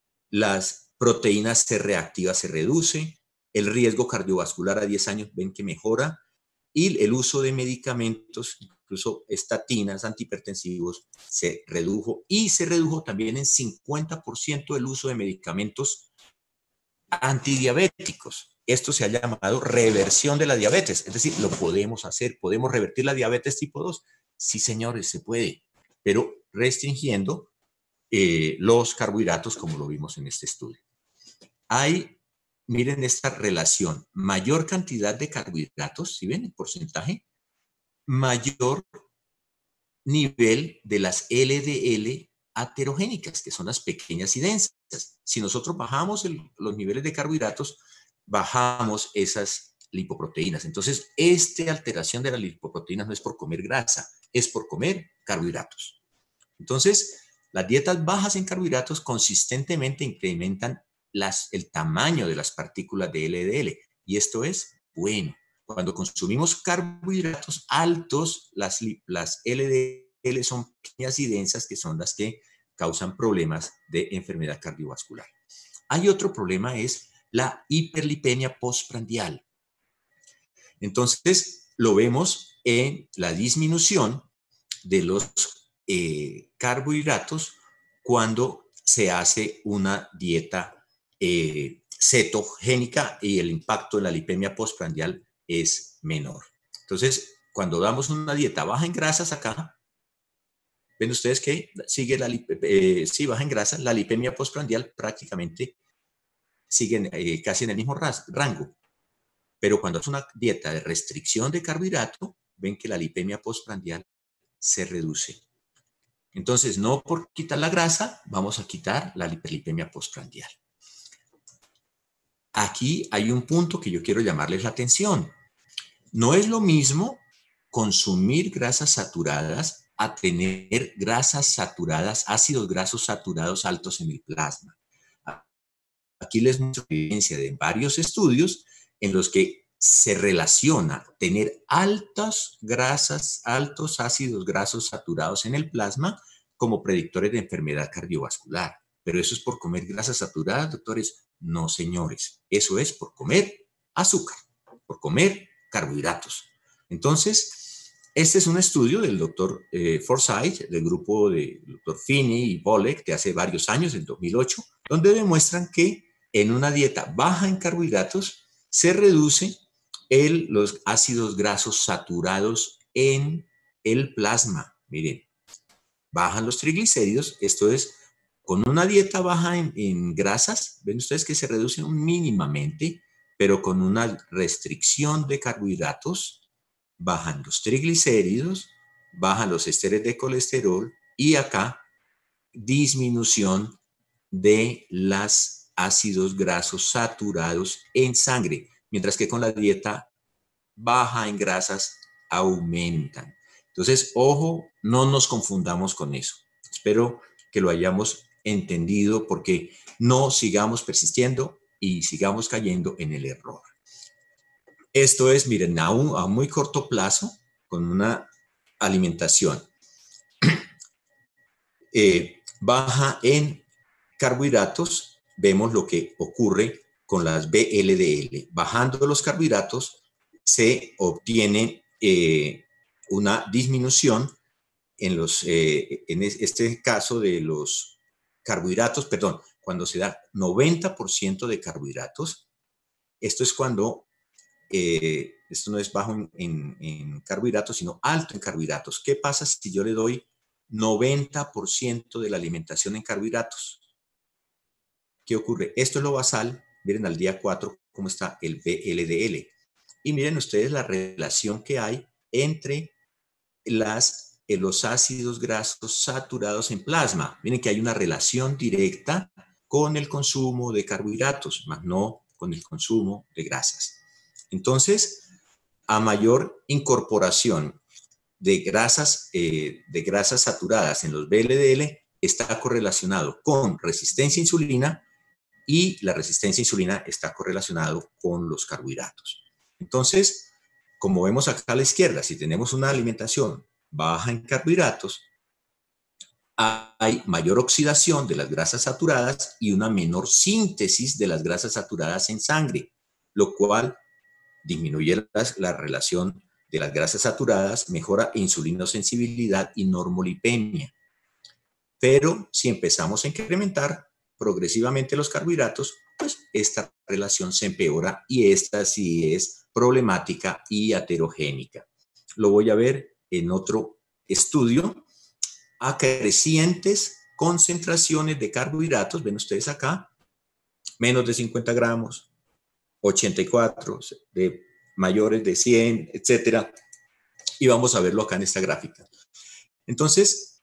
Las proteínas C reactivas se reduce, el riesgo cardiovascular a diez años ven que mejora, y el uso de medicamentos, incluso estatinas, antihipertensivos, se redujo, y se redujo también en cincuenta por ciento el uso de medicamentos antidiabéticos. Esto se ha llamado reversión de la diabetes. Es decir, lo podemos hacer, podemos revertir la diabetes tipo dos. Sí, señores, se puede, pero restringiendo eh, los carbohidratos como lo vimos en este estudio. Hay, miren esta relación, mayor cantidad de carbohidratos, ¿sí ven el porcentaje? Mayor nivel de las L D L aterogénicas, que son las pequeñas y densas. Si nosotros bajamos el, los niveles de carbohidratos, bajamos esas lipoproteínas. Entonces, esta alteración de las lipoproteínas no es por comer grasa, es por comer carbohidratos. Entonces, las dietas bajas en carbohidratos consistentemente incrementan las, el tamaño de las partículas de L D L. Y esto es bueno. Cuando consumimos carbohidratos altos, las, las L D L son pequeñas y densas, que son las que causan problemas de enfermedad cardiovascular. Hay otro problema, es la hiperlipemia postprandial. Entonces, lo vemos en la disminución de los eh, carbohidratos cuando se hace una dieta eh, cetogénica y el impacto de la lipemia postprandial es menor. Entonces, cuando damos una dieta baja en grasas acá, ven ustedes que sigue la, eh, sí, baja en grasas, la lipemia postprandial prácticamente sigue eh, casi en el mismo rango. Pero cuando es una dieta de restricción de carbohidrato, ven que la lipemia postprandial se reduce. Entonces, no por quitar la grasa, vamos a quitar la hiperlipemia postprandial. Aquí hay un punto que yo quiero llamarles la atención. No es lo mismo consumir grasas saturadas a tener grasas saturadas, ácidos grasos saturados altos en el plasma. Aquí les muestro evidencia de varios estudios en los que se relaciona tener altas grasas, altos ácidos grasos saturados en el plasma como predictores de enfermedad cardiovascular. ¿Pero eso es por comer grasas saturadas, doctores? No, señores. Eso es por comer azúcar, por comer carbohidratos. Entonces, este es un estudio del doctor eh, Forsyth, del grupo de doctor Finney y Bolek, de hace varios años, en dos mil ocho, donde demuestran que en una dieta baja en carbohidratos se reduce el, los ácidos grasos saturados en el plasma. Miren, bajan los triglicéridos, esto es, con una dieta baja en, en grasas, ven ustedes que se reducen mínimamente, pero con una restricción de carbohidratos, bajan los triglicéridos, bajan los esteres de colesterol y acá disminución de los ácidos grasos saturados en sangre, mientras que con la dieta baja en grasas aumentan. Entonces, ojo, no nos confundamos con eso. Espero que lo hayamos entendido porque no sigamos persistiendo y sigamos cayendo en el error. Esto es, miren, a, un, a muy corto plazo, con una alimentación eh, baja en carbohidratos, vemos lo que ocurre con las B L D L. Bajando los carbohidratos, se obtiene eh, una disminución en, los, eh, en este caso de los carbohidratos, perdón, cuando se da noventa por ciento de carbohidratos. Esto es cuando, eh, esto no es bajo en, en, en carbohidratos, sino alto en carbohidratos. ¿Qué pasa si yo le doy noventa por ciento de la alimentación en carbohidratos? ¿Qué ocurre? Esto es lo basal. Miren al día cuatro cómo está el B L D L. Y miren ustedes la relación que hay entre las, eh, los ácidos grasos saturados en plasma. Miren que hay una relación directa con el consumo de carbohidratos, más no con el consumo de grasas. Entonces, a mayor incorporación de grasas, eh, de grasas saturadas en los B L D L, está correlacionado con resistencia a insulina, y la resistencia a insulina está correlacionado con los carbohidratos. Entonces, como vemos acá a la izquierda, si tenemos una alimentación baja en carbohidratos, hay mayor oxidación de las grasas saturadas y una menor síntesis de las grasas saturadas en sangre, lo cual disminuye la, la relación de las grasas saturadas, mejora insulinosensibilidad y normolipemia. Pero si empezamos a incrementar progresivamente los carbohidratos, pues esta relación se empeora y esta sí es problemática y aterogénica. Lo voy a ver en otro estudio. A crecientes concentraciones de carbohidratos, ven ustedes acá, menos de cincuenta gramos, ochenta y cuatro, de mayores de cien, etcétera. Y vamos a verlo acá en esta gráfica. Entonces,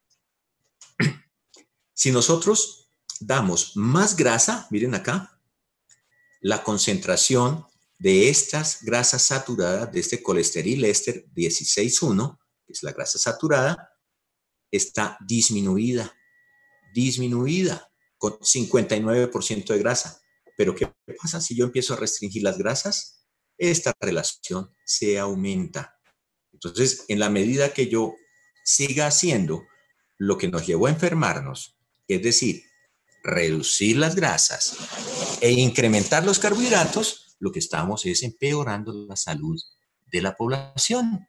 si nosotros damos más grasa, miren acá, la concentración de estas grasas saturadas, de este colesterol éster dieciséis punto uno, que es la grasa saturada, está disminuida, disminuida con cincuenta y nueve por ciento de grasa. Pero ¿qué pasa si yo empiezo a restringir las grasas? Esta relación se aumenta. Entonces, en la medida que yo siga haciendo lo que nos llevó a enfermarnos, es decir, reducir las grasas e incrementar los carbohidratos, lo que estamos es empeorando la salud de la población.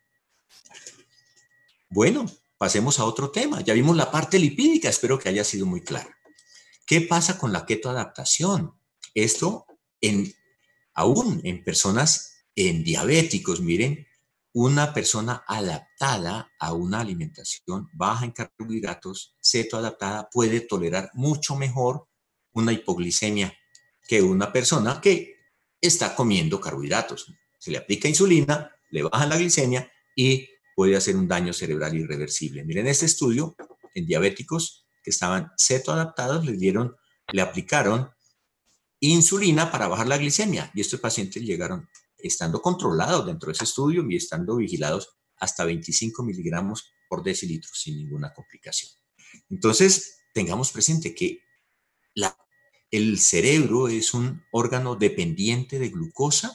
Bueno, pasemos a otro tema. Ya vimos la parte lipídica, espero que haya sido muy clara. ¿Qué pasa con la ketoadaptación? Esto en, aún en personas en diabéticos, miren, una persona adaptada a una alimentación baja en carbohidratos, cetoadaptada, puede tolerar mucho mejor una hipoglicemia que una persona que está comiendo carbohidratos. Se le aplica insulina, le baja la glicemia y puede hacer un daño cerebral irreversible. Miren este estudio en diabéticos que estaban cetoadaptados, les dieron, le aplicaron insulina para bajar la glicemia y estos pacientes llegaron estando controlados dentro de ese estudio y estando vigilados hasta veinticinco miligramos por decilitro sin ninguna complicación. Entonces, tengamos presente que la, el cerebro es un órgano dependiente de glucosa.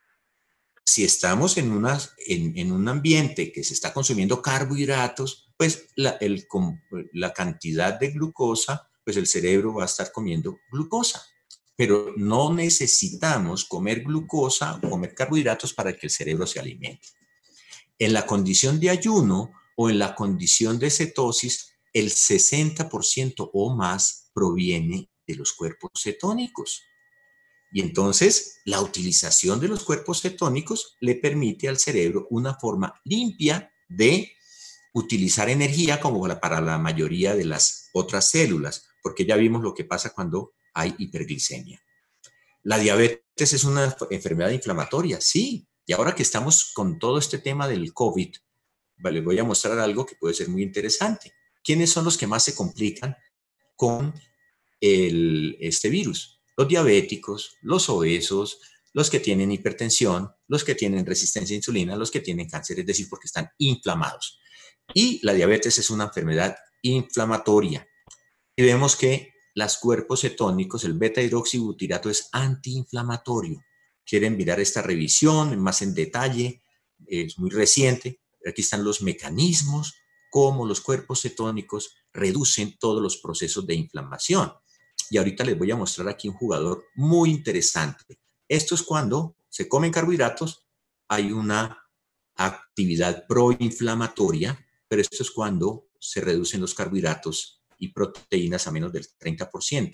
Si estamos en, una, en, en un ambiente que se está consumiendo carbohidratos, pues la, el, la cantidad de glucosa, pues el cerebro va a estar comiendo glucosa. Pero no necesitamos comer glucosa o comer carbohidratos para que el cerebro se alimente. En la condición de ayuno o en la condición de cetosis, el sesenta por ciento o más proviene de los cuerpos cetónicos. Y entonces, la utilización de los cuerpos cetónicos le permite al cerebro una forma limpia de utilizar energía como para la mayoría de las otras células, porque ya vimos lo que pasa cuando hay hiperglicemia. La diabetes es una enfermedad inflamatoria, sí. Y ahora que estamos con todo este tema del COVID, les voy a mostrar algo que puede ser muy interesante. ¿Quiénes son los que más se complican con el, este virus? Los diabéticos, los obesos, los que tienen hipertensión, los que tienen resistencia a insulina, los que tienen cáncer, es decir, porque están inflamados. Y la diabetes es una enfermedad inflamatoria. Y vemos que los cuerpos cetónicos, el beta-hidroxibutirato es antiinflamatorio. Quieren mirar esta revisión más en detalle, es muy reciente. Aquí están los mecanismos, cómo los cuerpos cetónicos reducen todos los procesos de inflamación. Y ahorita les voy a mostrar aquí un jugador muy interesante. Esto es cuando se comen carbohidratos, hay una actividad proinflamatoria, pero esto es cuando se reducen los carbohidratos y proteínas a menos del treinta por ciento.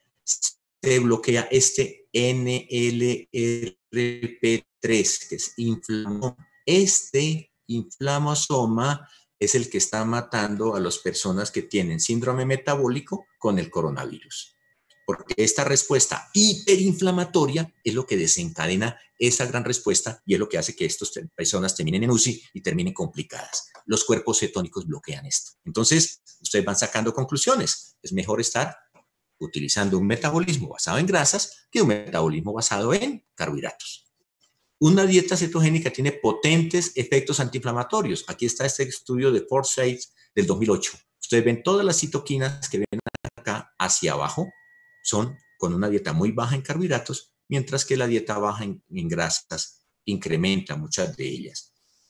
Se bloquea este N L R P tres, que es inflamosoma. Este inflamosoma es el que está matando a las personas que tienen síndrome metabólico con el coronavirus. Porque esta respuesta hiperinflamatoria es lo que desencadena esa gran respuesta y es lo que hace que estas personas terminen en U C I y terminen complicadas. Los cuerpos cetónicos bloquean esto. Entonces, ustedes van sacando conclusiones. Es mejor estar utilizando un metabolismo basado en grasas que un metabolismo basado en carbohidratos. Una dieta cetogénica tiene potentes efectos antiinflamatorios. Aquí está este estudio de Forsyth del dos mil ocho. Ustedes ven todas las citoquinas que ven acá hacia abajo son con una dieta muy baja en carbohidratos, mientras que la dieta baja en, en grasas incrementa muchas de ellas.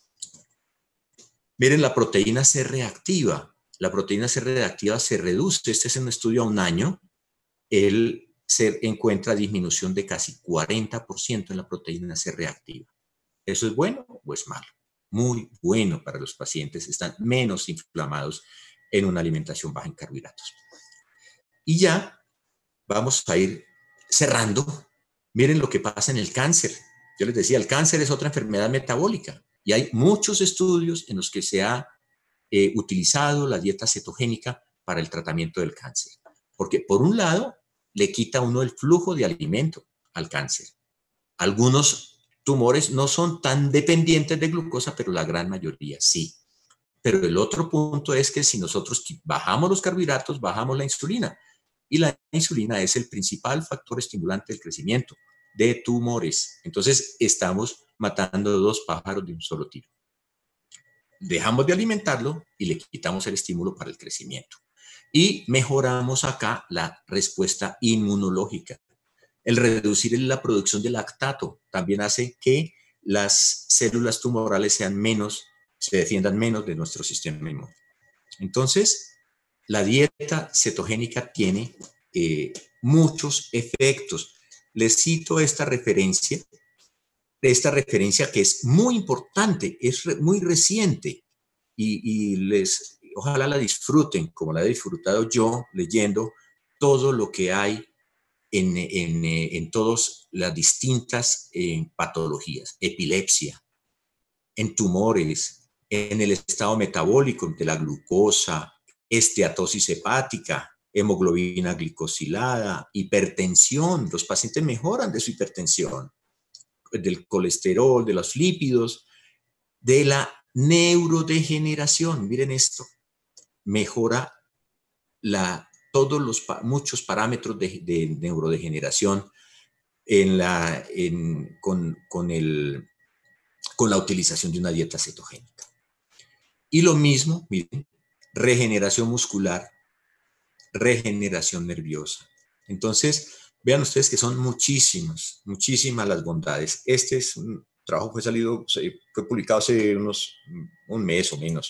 Miren, la proteína C reactiva. La proteína C reactiva se reduce. Este es un estudio a un año. Él se encuentra disminución de casi cuarenta por ciento en la proteína C reactiva. ¿Eso es bueno o es malo? Muy bueno para los pacientes. Están menos inflamados en una alimentación baja en carbohidratos. Y ya vamos a ir cerrando. Miren lo que pasa en el cáncer. Yo les decía, el cáncer es otra enfermedad metabólica y hay muchos estudios en los que se ha eh, utilizado la dieta cetogénica para el tratamiento del cáncer. Porque por un lado, le quita a uno el flujo de alimento al cáncer. Algunos tumores no son tan dependientes de glucosa, pero la gran mayoría sí. Pero el otro punto es que si nosotros bajamos los carbohidratos, bajamos la insulina. Y la insulina es el principal factor estimulante del crecimiento de tumores. Entonces, estamos matando dos pájaros de un solo tiro. Dejamos de alimentarlo y le quitamos el estímulo para el crecimiento. Y mejoramos acá la respuesta inmunológica. El reducir la producción de lactato también hace que las células tumorales sean menos, se defiendan menos de nuestro sistema inmune. Entonces, la dieta cetogénica tiene eh, muchos efectos. Les cito esta referencia, esta referencia que es muy importante, es re, muy reciente y, y les, ojalá la disfruten como la he disfrutado yo leyendo todo lo que hay en, en, en todas las distintas eh, patologías, epilepsia, en tumores, en el estado metabólico de la glucosa, esteatosis hepática, hemoglobina glicosilada, hipertensión. Los pacientes mejoran de su hipertensión, del colesterol, de los lípidos, de la neurodegeneración. Miren esto, mejora la, todos los, muchos parámetros de, de neurodegeneración en la, en, con, con, el, con la utilización de una dieta cetogénica. Y lo mismo, miren, regeneración muscular, regeneración nerviosa. Entonces, vean ustedes que son muchísimas, muchísimas las bondades. Este es un trabajo que fue salido, fue publicado hace unos, un mes o menos.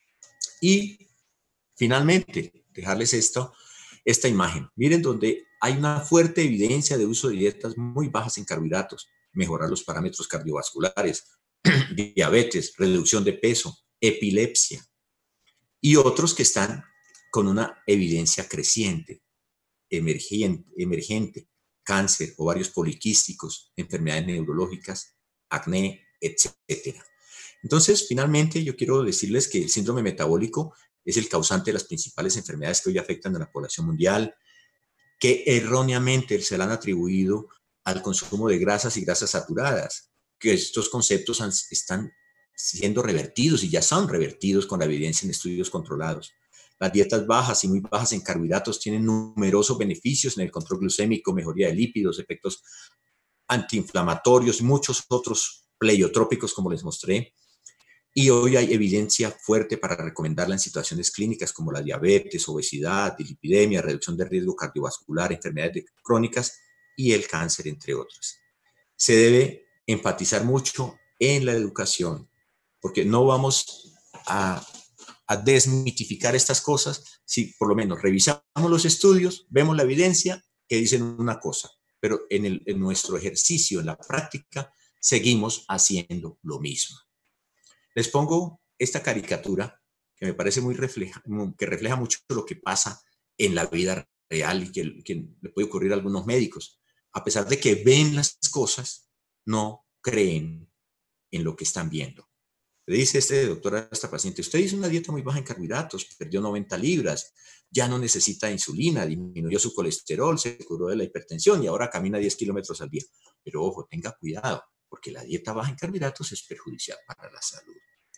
Y finalmente, dejarles esto, esta imagen. Miren donde hay una fuerte evidencia de uso de dietas muy bajas en carbohidratos, mejorar los parámetros cardiovasculares, diabetes, reducción de peso, epilepsia, y otros que están con una evidencia creciente, emergente, emergente, cáncer, ovarios poliquísticos, enfermedades neurológicas, acné, etcétera. Entonces, finalmente, yo quiero decirles que el síndrome metabólico es el causante de las principales enfermedades que hoy afectan a la población mundial, que erróneamente se le han atribuido al consumo de grasas y grasas saturadas, que estos conceptos han, están siendo revertidos y ya son revertidos con la evidencia en estudios controlados. Las dietas bajas y muy bajas en carbohidratos tienen numerosos beneficios en el control glucémico, mejoría de lípidos, efectos antiinflamatorios, muchos otros pleiotrópicos como les mostré. Y hoy hay evidencia fuerte para recomendarla en situaciones clínicas como la diabetes, obesidad, dislipidemia, reducción de riesgo cardiovascular, enfermedades crónicas y el cáncer, entre otras. Se debe enfatizar mucho en la educación, porque no vamos a, a desmitificar estas cosas si por lo menos revisamos los estudios, vemos la evidencia que dicen una cosa, pero en, el, en nuestro ejercicio, en la práctica, seguimos haciendo lo mismo. Les pongo esta caricatura que me parece muy refleja, que refleja mucho lo que pasa en la vida real y que, que le puede ocurrir a algunos médicos. A pesar de que ven las cosas, no creen en lo que están viendo. Le dice este doctor a esta paciente, usted hizo una dieta muy baja en carbohidratos, perdió noventa libras, ya no necesita insulina, disminuyó su colesterol, se curó de la hipertensión y ahora camina diez kilómetros al día. Pero ojo, tenga cuidado, porque la dieta baja en carbohidratos es perjudicial para la salud.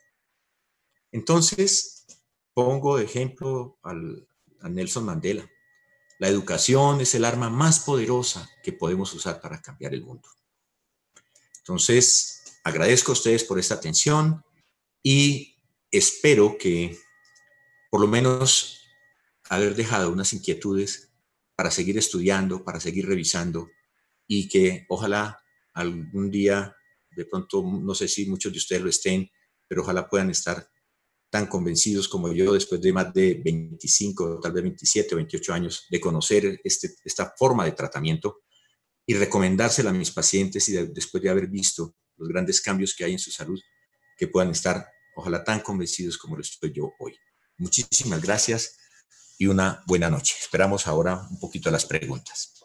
Entonces, pongo de ejemplo al, a Nelson Mandela. La educación es el arma más poderosa que podemos usar para cambiar el mundo. Entonces, agradezco a ustedes por esta atención y espero que por lo menos haber dejado unas inquietudes para seguir estudiando, para seguir revisando y que ojalá algún día, de pronto, no sé si muchos de ustedes lo estén, pero ojalá puedan estar tan convencidos como yo después de más de veinticinco, tal vez veintisiete o veintiocho años de conocer este, esta forma de tratamiento y recomendársela a mis pacientes y de, después de haber visto los grandes cambios que hay en su salud, que puedan estar, ojalá, tan convencidos como lo estoy yo hoy. Muchísimas gracias y una buena noche. Esperamos ahora un poquito las preguntas.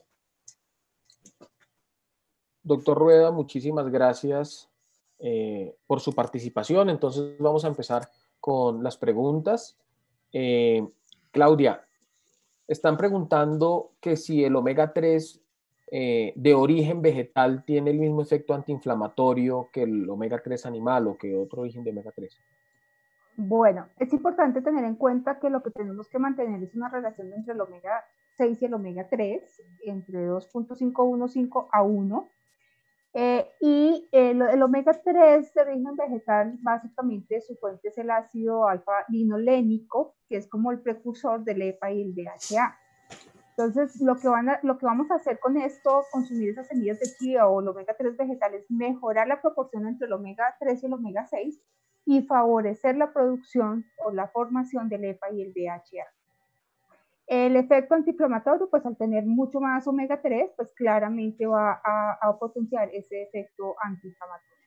Doctor Rueda, muchísimas gracias eh, por su participación. Entonces vamos a empezar con las preguntas. Eh, Claudia, están preguntando que si el omega tres eh, de origen vegetal tiene el mismo efecto antiinflamatorio que el omega tres animal o que otro origen de omega tres. Bueno, es importante tener en cuenta que lo que tenemos que mantener es una relación entre el omega seis y el omega tres, entre dos punto quinientos quince a uno. Eh, y el, el omega tres de origen vegetal, básicamente su fuente es el ácido alfa-linolénico, que es como el precursor del E P A y el D H A. Entonces, lo que, van a, lo que vamos a hacer con esto, consumir esas semillas de chía o el omega tres vegetal, es mejorar la proporción entre el omega tres y el omega seis y favorecer la producción o la formación del E P A y el D H A. El efecto antiinflamatorio, pues al tener mucho más omega tres, pues claramente va a, a potenciar ese efecto antiinflamatorio.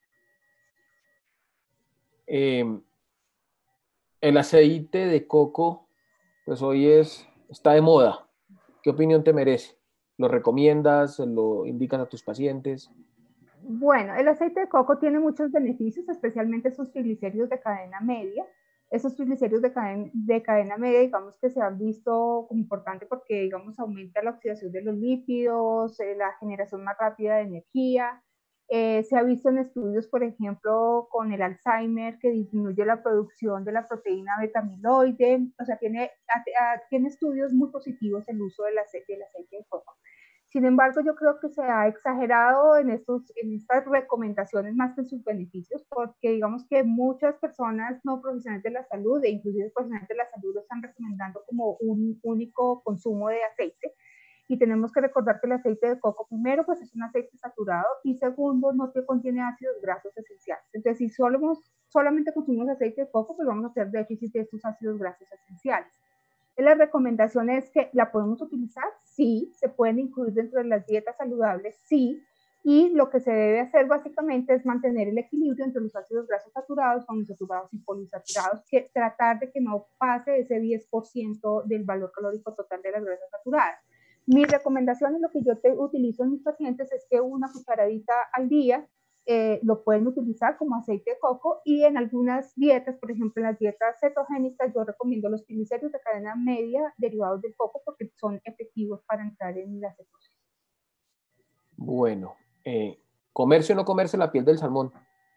Eh, el aceite de coco, pues hoy es, está de moda. ¿Qué opinión te merece? ¿Lo recomiendas? ¿Lo indicas a tus pacientes? Bueno, el aceite de coco tiene muchos beneficios, especialmente sus triglicéridos de cadena media. Esos triglicéridos de cadena, de cadena media, digamos que se han visto como importante porque, digamos, aumenta la oxidación de los lípidos, eh, la generación más rápida de energía. Eh, se ha visto en estudios, por ejemplo, con el Alzheimer, que disminuye la producción de la proteína beta-amiloide. O sea, tiene, tiene estudios muy positivos el uso del aceite, del aceite de coco. Sin embargo, yo creo que se ha exagerado en, estos, en estas recomendaciones más que en sus beneficios, porque digamos que muchas personas no profesionales de la salud, e inclusive profesionales de la salud, lo están recomendando como un único consumo de aceite. Y tenemos que recordar que el aceite de coco, primero, pues es un aceite saturado, y segundo, no te contiene ácidos grasos esenciales. Entonces, si solo, solamente consumimos aceite de coco, pues vamos a hacer déficit de estos ácidos grasos esenciales. La recomendación es que la podemos utilizar, sí, se pueden incluir dentro de las dietas saludables, sí, y lo que se debe hacer básicamente es mantener el equilibrio entre los ácidos grasos saturados, monoinsaturados y poliinsaturados, que tratar de que no pase ese diez por ciento del valor calórico total de las grasas saturadas. Mi recomendación y lo que yo te utilizo en mis pacientes es que una cucharadita al día Eh, lo pueden utilizar como aceite de coco, y en algunas dietas, por ejemplo en las dietas cetogénicas, yo recomiendo los triglicéridos de cadena media derivados del coco porque son efectivos para entrar en la cetosis. Bueno, eh, ¿comerse o no comerse la piel del salmón?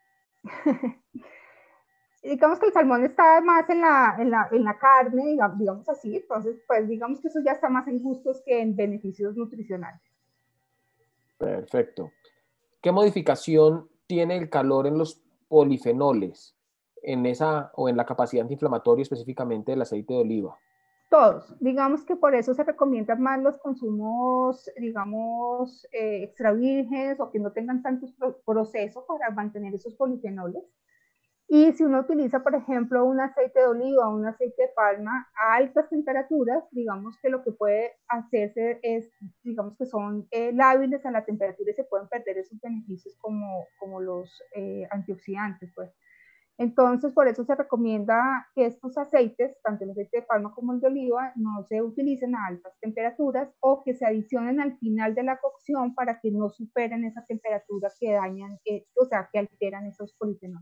Digamos que el salmón está más en la, en la, en la carne, digamos, digamos así, entonces pues digamos que eso ya está más en gustos que en beneficios nutricionales. Perfecto. ¿Qué modificación tiene el calor en los polifenoles, en esa o en la capacidad antiinflamatoria específicamente del aceite de oliva? Todos, digamos que por eso se recomiendan más los consumos, digamos, eh, extra vírgenes o que no tengan tantos procesos para mantener esos polifenoles. Y si uno utiliza, por ejemplo, un aceite de oliva o un aceite de palma a altas temperaturas, digamos que lo que puede hacerse es, digamos que son eh, lábiles a la temperatura y se pueden perder esos beneficios como, como los eh, antioxidantes, pues. Entonces, por eso se recomienda que estos aceites, tanto el aceite de palma como el de oliva, no se utilicen a altas temperaturas o que se adicionen al final de la cocción para que no superen esa temperatura que dañan, eh, o sea, que alteran esos polifenoles.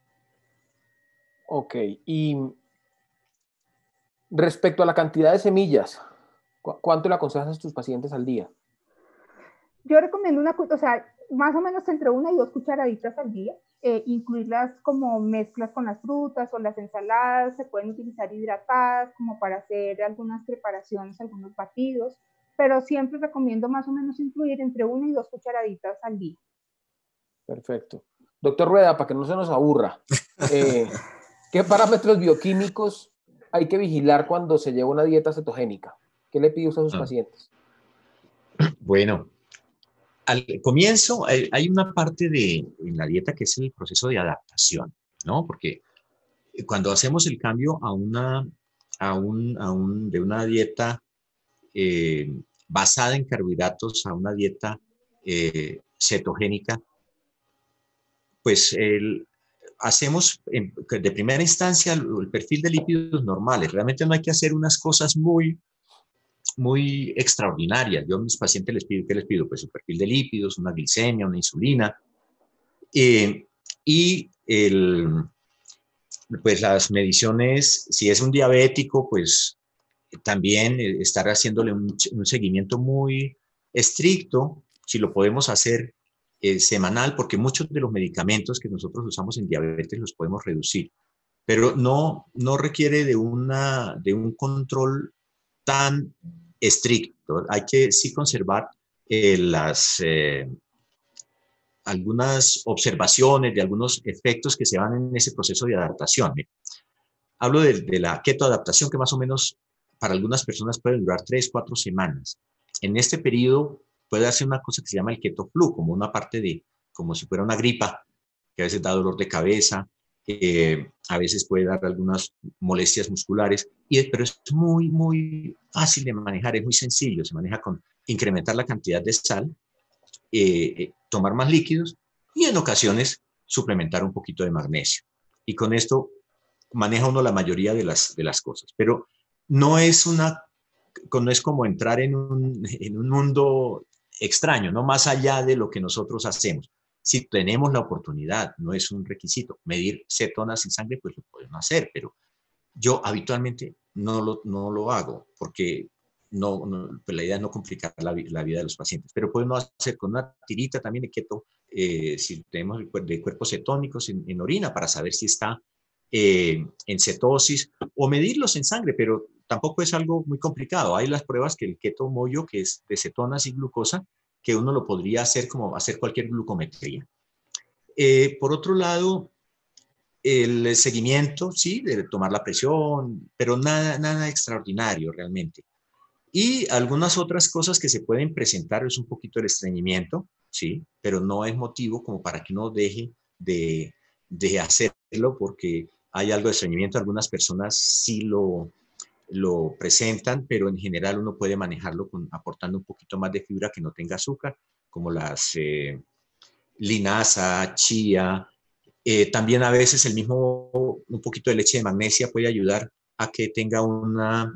Ok, y respecto a la cantidad de semillas, ¿cu ¿cuánto le aconsejas a tus pacientes al día? Yo recomiendo una, o sea, más o menos entre una y dos cucharaditas al día, eh, incluirlas como mezclas con las frutas o las ensaladas, se pueden utilizar hidratadas como para hacer algunas preparaciones, algunos batidos, pero siempre recomiendo más o menos incluir entre una y dos cucharaditas al día. Perfecto. Doctor Rueda, para que no se nos aburra, eh, ¿qué parámetros bioquímicos hay que vigilar cuando se lleva una dieta cetogénica? ¿Qué le pide usted a sus Ah. pacientes? Bueno, al comienzo hay, hay una parte de en la dieta que es el proceso de adaptación, ¿no? Porque cuando hacemos el cambio a una, a un, a un, de una dieta eh, basada en carbohidratos a una dieta eh, cetogénica, pues el, hacemos en, de primera instancia el, el perfil de lípidos normales. Realmente no hay que hacer unas cosas muy, muy extraordinarias. Yo a mis pacientes les pido, ¿qué les pido? Pues un perfil de lípidos, una glicemia, una insulina. Eh, y el, pues las mediciones, si es un diabético, pues también estar haciéndole un, un seguimiento muy estricto, si lo podemos hacer eh, semanal, porque muchos de los medicamentos que nosotros usamos en diabetes los podemos reducir, pero no, no requiere de, una, de un control tan estricto. Hay que sí conservar eh, las, eh, algunas observaciones de algunos efectos que se van en ese proceso de adaptación. Hablo de, de la ketoadaptación, que más o menos para algunas personas puede durar tres, cuatro semanas. En este periodo puede hacer una cosa que se llama el keto flu, como una parte de, como si fuera una gripa, que a veces da dolor de cabeza, eh, a veces puede dar algunas molestias musculares, y, pero es muy, muy fácil de manejar, es muy sencillo, se maneja con incrementar la cantidad de sal, eh, eh, tomar más líquidos y en ocasiones suplementar un poquito de magnesio. Y con esto maneja uno la mayoría de las, de las cosas, pero no es, una, no es como entrar en un, en un mundo extraño, no más allá de lo que nosotros hacemos. Si tenemos la oportunidad, no es un requisito, medir cetonas en sangre, pues lo podemos hacer, pero yo habitualmente no lo, no lo hago porque no, no, pues la idea es no complicar la, la, vida de los pacientes, pero podemos hacer con una tirita también de keto, eh, si tenemos de cuerpos cetónicos en, en orina para saber si está eh, en cetosis o medirlos en sangre, pero tampoco es algo muy complicado. Hay las pruebas que el keto moyo, que es de cetonas y glucosa, que uno lo podría hacer como hacer cualquier glucometría. Eh, por otro lado, el seguimiento, sí, de tomar la presión, pero nada, nada extraordinario realmente. Y algunas otras cosas que se pueden presentar es un poquito el estreñimiento, sí, pero no es motivo como para que uno deje de, de hacerlo, porque hay algo de estreñimiento. Algunas personas sí lo, lo presentan, pero en general uno puede manejarlo con, aportando un poquito más de fibra que no tenga azúcar, como las eh, linaza, chía. Eh, también a veces el mismo, un poquito de leche de magnesia puede ayudar a que tenga una,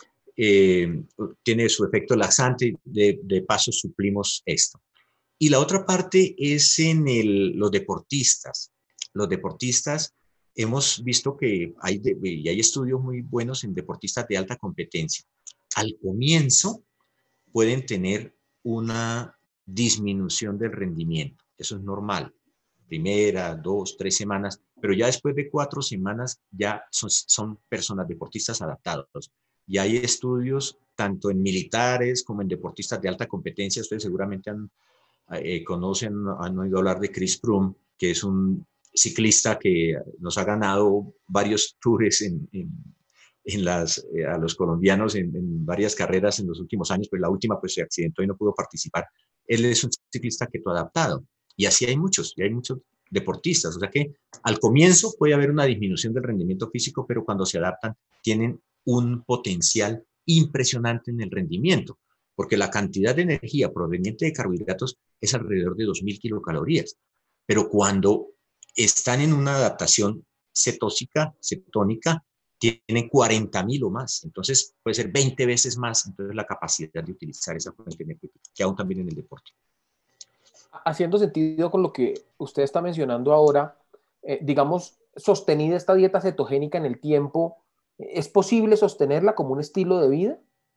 eh, tiene su efecto laxante, de, de paso suplimos esto. Y la otra parte es en el, los deportistas. Los deportistas, hemos visto que hay, de, y hay estudios muy buenos en deportistas de alta competencia. Al comienzo pueden tener una disminución del rendimiento. Eso es normal. Primera, dos, tres semanas, pero ya después de cuatro semanas ya son, son personas, deportistas adaptados. Y hay estudios tanto en militares como en deportistas de alta competencia. Ustedes seguramente han, eh, conocen, han oído hablar de Chris Froome, que es un ciclista que nos ha ganado varios tours en, en, en las, eh, a los colombianos en, en varias carreras en los últimos años, pues la última pues se accidentó y no pudo participar. Él es un ciclista keto adaptado. Y así hay muchos, y hay muchos deportistas. O sea que al comienzo puede haber una disminución del rendimiento físico, pero cuando se adaptan tienen un potencial impresionante en el rendimiento, porque la cantidad de energía proveniente de carbohidratos es alrededor de dos mil kilocalorías. Pero cuando están en una adaptación cetósica, cetónica, tienen cuarenta mil o más. Entonces puede ser veinte veces más. Entonces la capacidad de utilizar esa fuente energética, que aún también en el deporte. Haciendo sentido con lo que usted está mencionando ahora, eh, digamos, sostenida esta dieta cetogénica en el tiempo, ¿es posible sostenerla como un estilo de vida?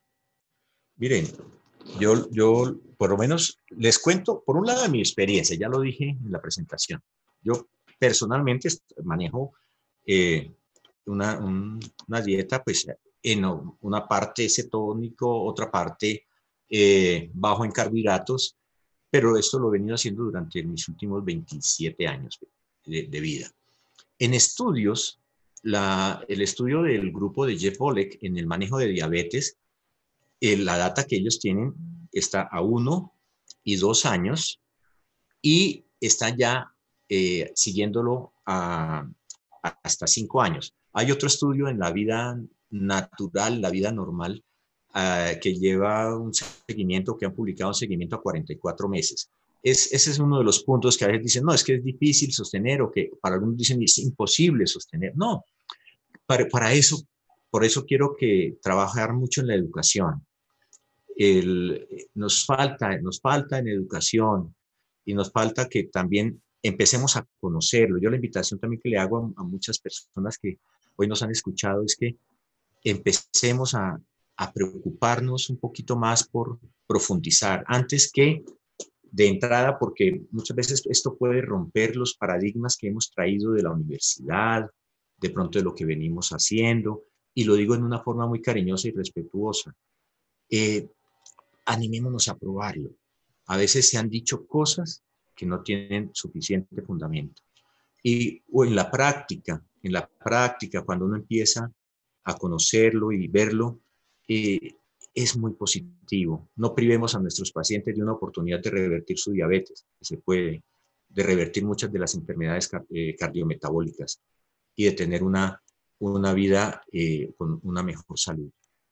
Miren, yo, yo por lo menos les cuento, por un lado, de mi experiencia, ya lo dije en la presentación. Yo personalmente manejo eh, una, un, una dieta, pues, en una parte cetónico, otra parte eh, bajo en carbohidratos, pero esto lo he venido haciendo durante mis últimos veintisiete años de, de vida. En estudios, la, el estudio del grupo de Jeff Volek en el manejo de diabetes, eh, la data que ellos tienen está a uno y dos años y está ya eh, siguiéndolo a, a hasta cinco años. Hay otro estudio en la vida natural, la vida normal, uh, que lleva un seguimiento, que han publicado un seguimiento a cuarenta y cuatro meses. es, ese es uno de los puntos que a veces dicen, no, es que es difícil sostener o que para algunos dicen es imposible sostener. No, para, para eso, por eso quiero que trabajar mucho en la educación. El, nos falta, nos falta en educación y nos falta que también empecemos a conocerlo. Yo la invitación también que le hago a, a muchas personas que hoy nos han escuchado es que empecemos a, a preocuparnos un poquito más por profundizar antes que de entrada, porque muchas veces esto puede romper los paradigmas que hemos traído de la universidad, de pronto de lo que venimos haciendo, y lo digo en una forma muy cariñosa y respetuosa. Eh, animémonos a probarlo. A veces se han dicho cosas que no tienen suficiente fundamento. Y o en la práctica, en la práctica, cuando uno empieza a conocerlo y verlo, eh, es muy positivo. No privemos a nuestros pacientes de una oportunidad de revertir su diabetes, que se puede, de revertir muchas de las enfermedades eh, cardiometabólicas y de tener una, una vida eh, con una mejor salud.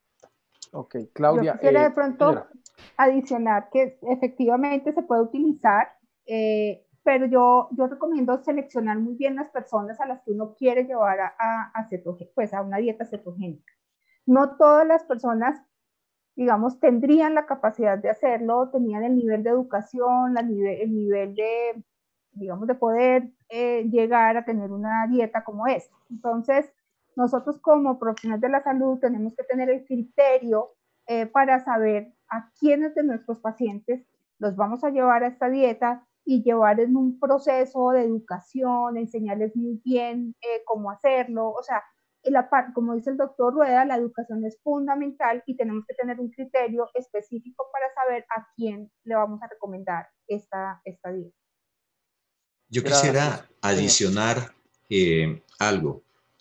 Ok, Yo Claudia. quisiera de Eh, pronto señora. adicionar que efectivamente se puede utilizar, eh, pero yo, yo recomiendo seleccionar muy bien las personas a las que uno quiere llevar a, a, a, cetoge, pues a una dieta cetogénica. No todas las personas, digamos, tendrían la capacidad de hacerlo, tenían el nivel de educación, la nivel, el nivel de, digamos, de poder eh, llegar a tener una dieta como esta. Entonces, nosotros como profesionales de la salud tenemos que tener el criterio eh, para saber a quiénes de nuestros pacientes los vamos a llevar a esta dieta y llevar en un proceso de educación, enseñarles muy bien eh, cómo hacerlo, o sea, la parte, como dice el doctor Rueda, la educación es fundamental y tenemos que tener un criterio específico para saber a quién le vamos a recomendar esta, esta dieta. Yo Gracias, quisiera señor. adicionar eh, algo.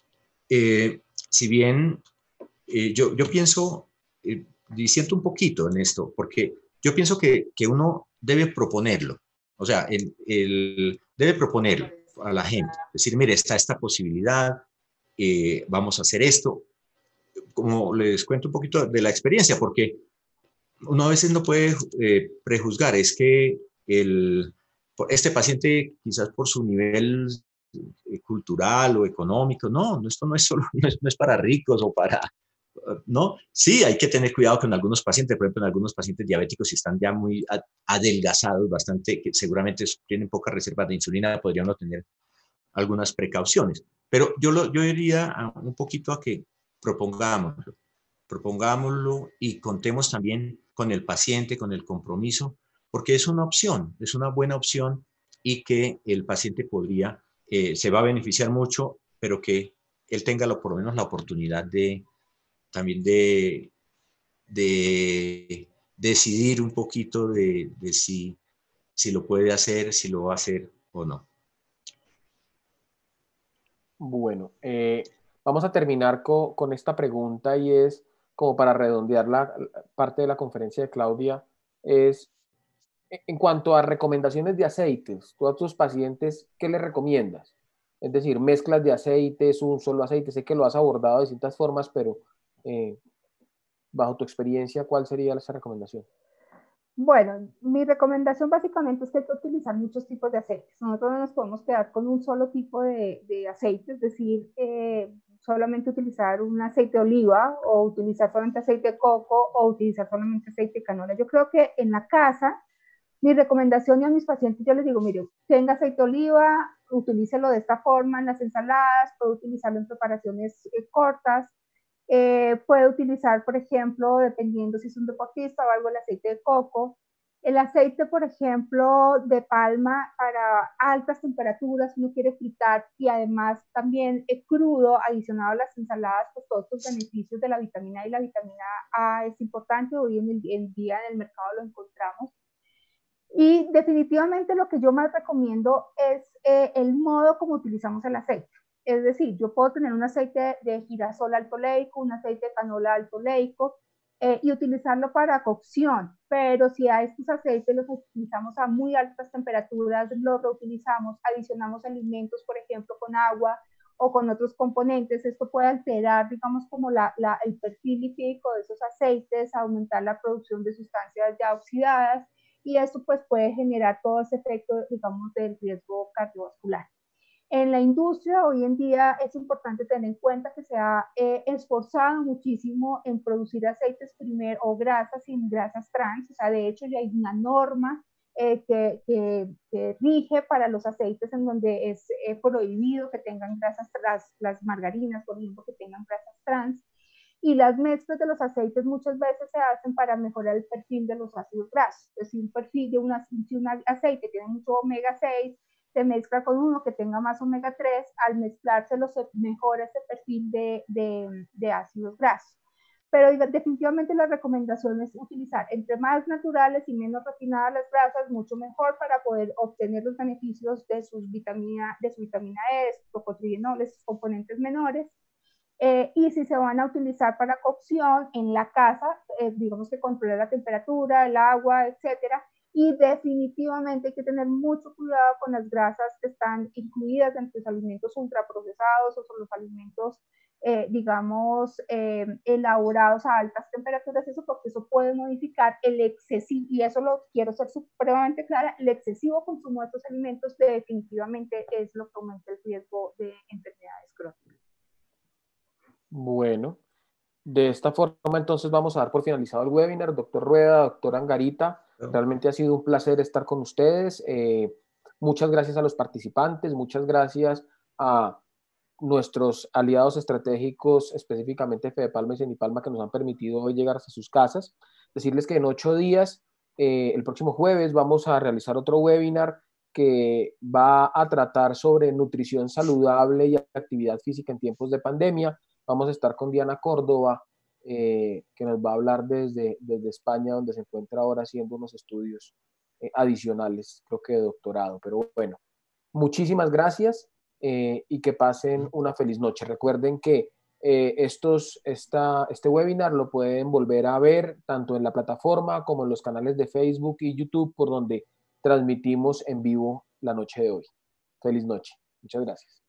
Eh, si bien eh, yo, yo pienso, eh, diciendo un poquito en esto, porque yo pienso que, que uno debe proponerlo, o sea, el, el, debe proponerlo a la gente, decir, mire, está esta posibilidad, eh, vamos a hacer esto, como les cuento un poquito de la experiencia, porque uno a veces no puede eh, prejuzgar, es que el, este paciente quizás por su nivel cultural o económico, no, esto no es solo, no es, no es para ricos o para, ¿no? Sí, hay que tener cuidado con algunos pacientes, por ejemplo, en algunos pacientes diabéticos, si están ya muy adelgazados, bastante, que seguramente tienen pocas reservas de insulina, podrían no tener algunas precauciones. Pero yo, lo, yo iría un poquito a que propongámoslo, propongámoslo y contemos también con el paciente, con el compromiso, porque es una opción, es una buena opción y que el paciente podría, eh, se va a beneficiar mucho, pero que él tenga lo, por lo menos la oportunidad de también de, de decidir un poquito de, de si, si lo puede hacer, si lo va a hacer o no. Bueno, eh, vamos a terminar co, con esta pregunta y es, como para redondear la, la parte de la conferencia de Claudia, es en cuanto a recomendaciones de aceites, tú a tus pacientes, ¿qué les recomiendas? Es decir, mezclas de aceites, un solo aceite, sé que lo has abordado de distintas formas, pero eh, bajo tu experiencia, ¿cuál sería esa recomendación? Bueno, mi recomendación básicamente es que hay que utilizar muchos tipos de aceites. Nosotros no nos podemos quedar con un solo tipo de, de aceite, es decir, eh, solamente utilizar un aceite de oliva o utilizar solamente aceite de coco o utilizar solamente aceite de canola. Yo creo que en la casa, mi recomendación y a mis pacientes yo les digo, mire, tenga aceite de oliva, utilícelo de esta forma en las ensaladas, puede utilizarlo en preparaciones eh, cortas, eh, puede utilizar, por ejemplo, dependiendo si es un deportista o algo, el aceite de coco. El aceite, por ejemplo, de palma para altas temperaturas, uno quiere fritar y además también es crudo, adicionado a las ensaladas, pues todos estos beneficios de la vitamina A y la vitamina A es importante, hoy en el, el día en el mercado lo encontramos. Y definitivamente lo que yo más recomiendo es eh, el modo como utilizamos el aceite. Es decir, yo puedo tener un aceite de girasol alto oleico, un aceite de canola alto oleico eh, y utilizarlo para cocción, pero si a estos aceites los utilizamos a muy altas temperaturas, los reutilizamos, adicionamos alimentos, por ejemplo, con agua o con otros componentes, esto puede alterar, digamos, como la, la, el perfil lipídico de esos aceites, aumentar la producción de sustancias ya oxidadas y esto pues puede generar todo ese efecto, digamos, del riesgo cardiovascular. En la industria hoy en día es importante tener en cuenta que se ha eh, esforzado muchísimo en producir aceites primer o grasas sin grasas trans, o sea, de hecho ya hay una norma eh, que, que, que, rige para los aceites en donde es eh, prohibido que tengan grasas, las, las margarinas, por ejemplo, que tengan grasas trans, y las mezclas de los aceites muchas veces se hacen para mejorar el perfil de los ácidos grasos. Es decir, un perfil de una, si un aceite tiene mucho omega seis, se mezcla con uno que tenga más omega tres, al mezclárselo se mejora ese perfil de, de, de ácidos grasos. Pero definitivamente la recomendación es utilizar entre más naturales y menos refinadas las grasas, mucho mejor para poder obtener los beneficios de, sus vitamina, de su vitamina E, de sus tocotrienoles, sus componentes menores. Eh, y si se van a utilizar para cocción en la casa, eh, digamos que controlar la temperatura, el agua, etcétera. Y definitivamente hay que tener mucho cuidado con las grasas que están incluidas entre los alimentos ultraprocesados o son los alimentos, eh, digamos, eh, elaborados a altas temperaturas, eso porque eso puede modificar el excesivo, y eso lo quiero ser supremamente clara, el excesivo consumo de estos alimentos definitivamente es lo que aumenta el riesgo de enfermedades crónicas. Bueno, de esta forma entonces vamos a dar por finalizado el webinar. Doctor Rueda, doctor Angarita, realmente ha sido un placer estar con ustedes. Eh, muchas gracias a los participantes, muchas gracias a nuestros aliados estratégicos, específicamente Fedepalma y Cenipalma, que nos han permitido hoy llegar hasta sus casas. Decirles que en ocho días, eh, el próximo jueves, vamos a realizar otro webinar que va a tratar sobre nutrición saludable y actividad física en tiempos de pandemia. Vamos a estar con Diana Córdoba, eh, que nos va a hablar desde, desde España, donde se encuentra ahora haciendo unos estudios eh, adicionales, creo que de doctorado. Pero bueno, muchísimas gracias eh, y que pasen una feliz noche. Recuerden que eh, estos, esta, este webinar lo pueden volver a ver tanto en la plataforma como en los canales de Facebook y YouTube, por donde transmitimos en vivo la noche de hoy. Feliz noche. Muchas gracias.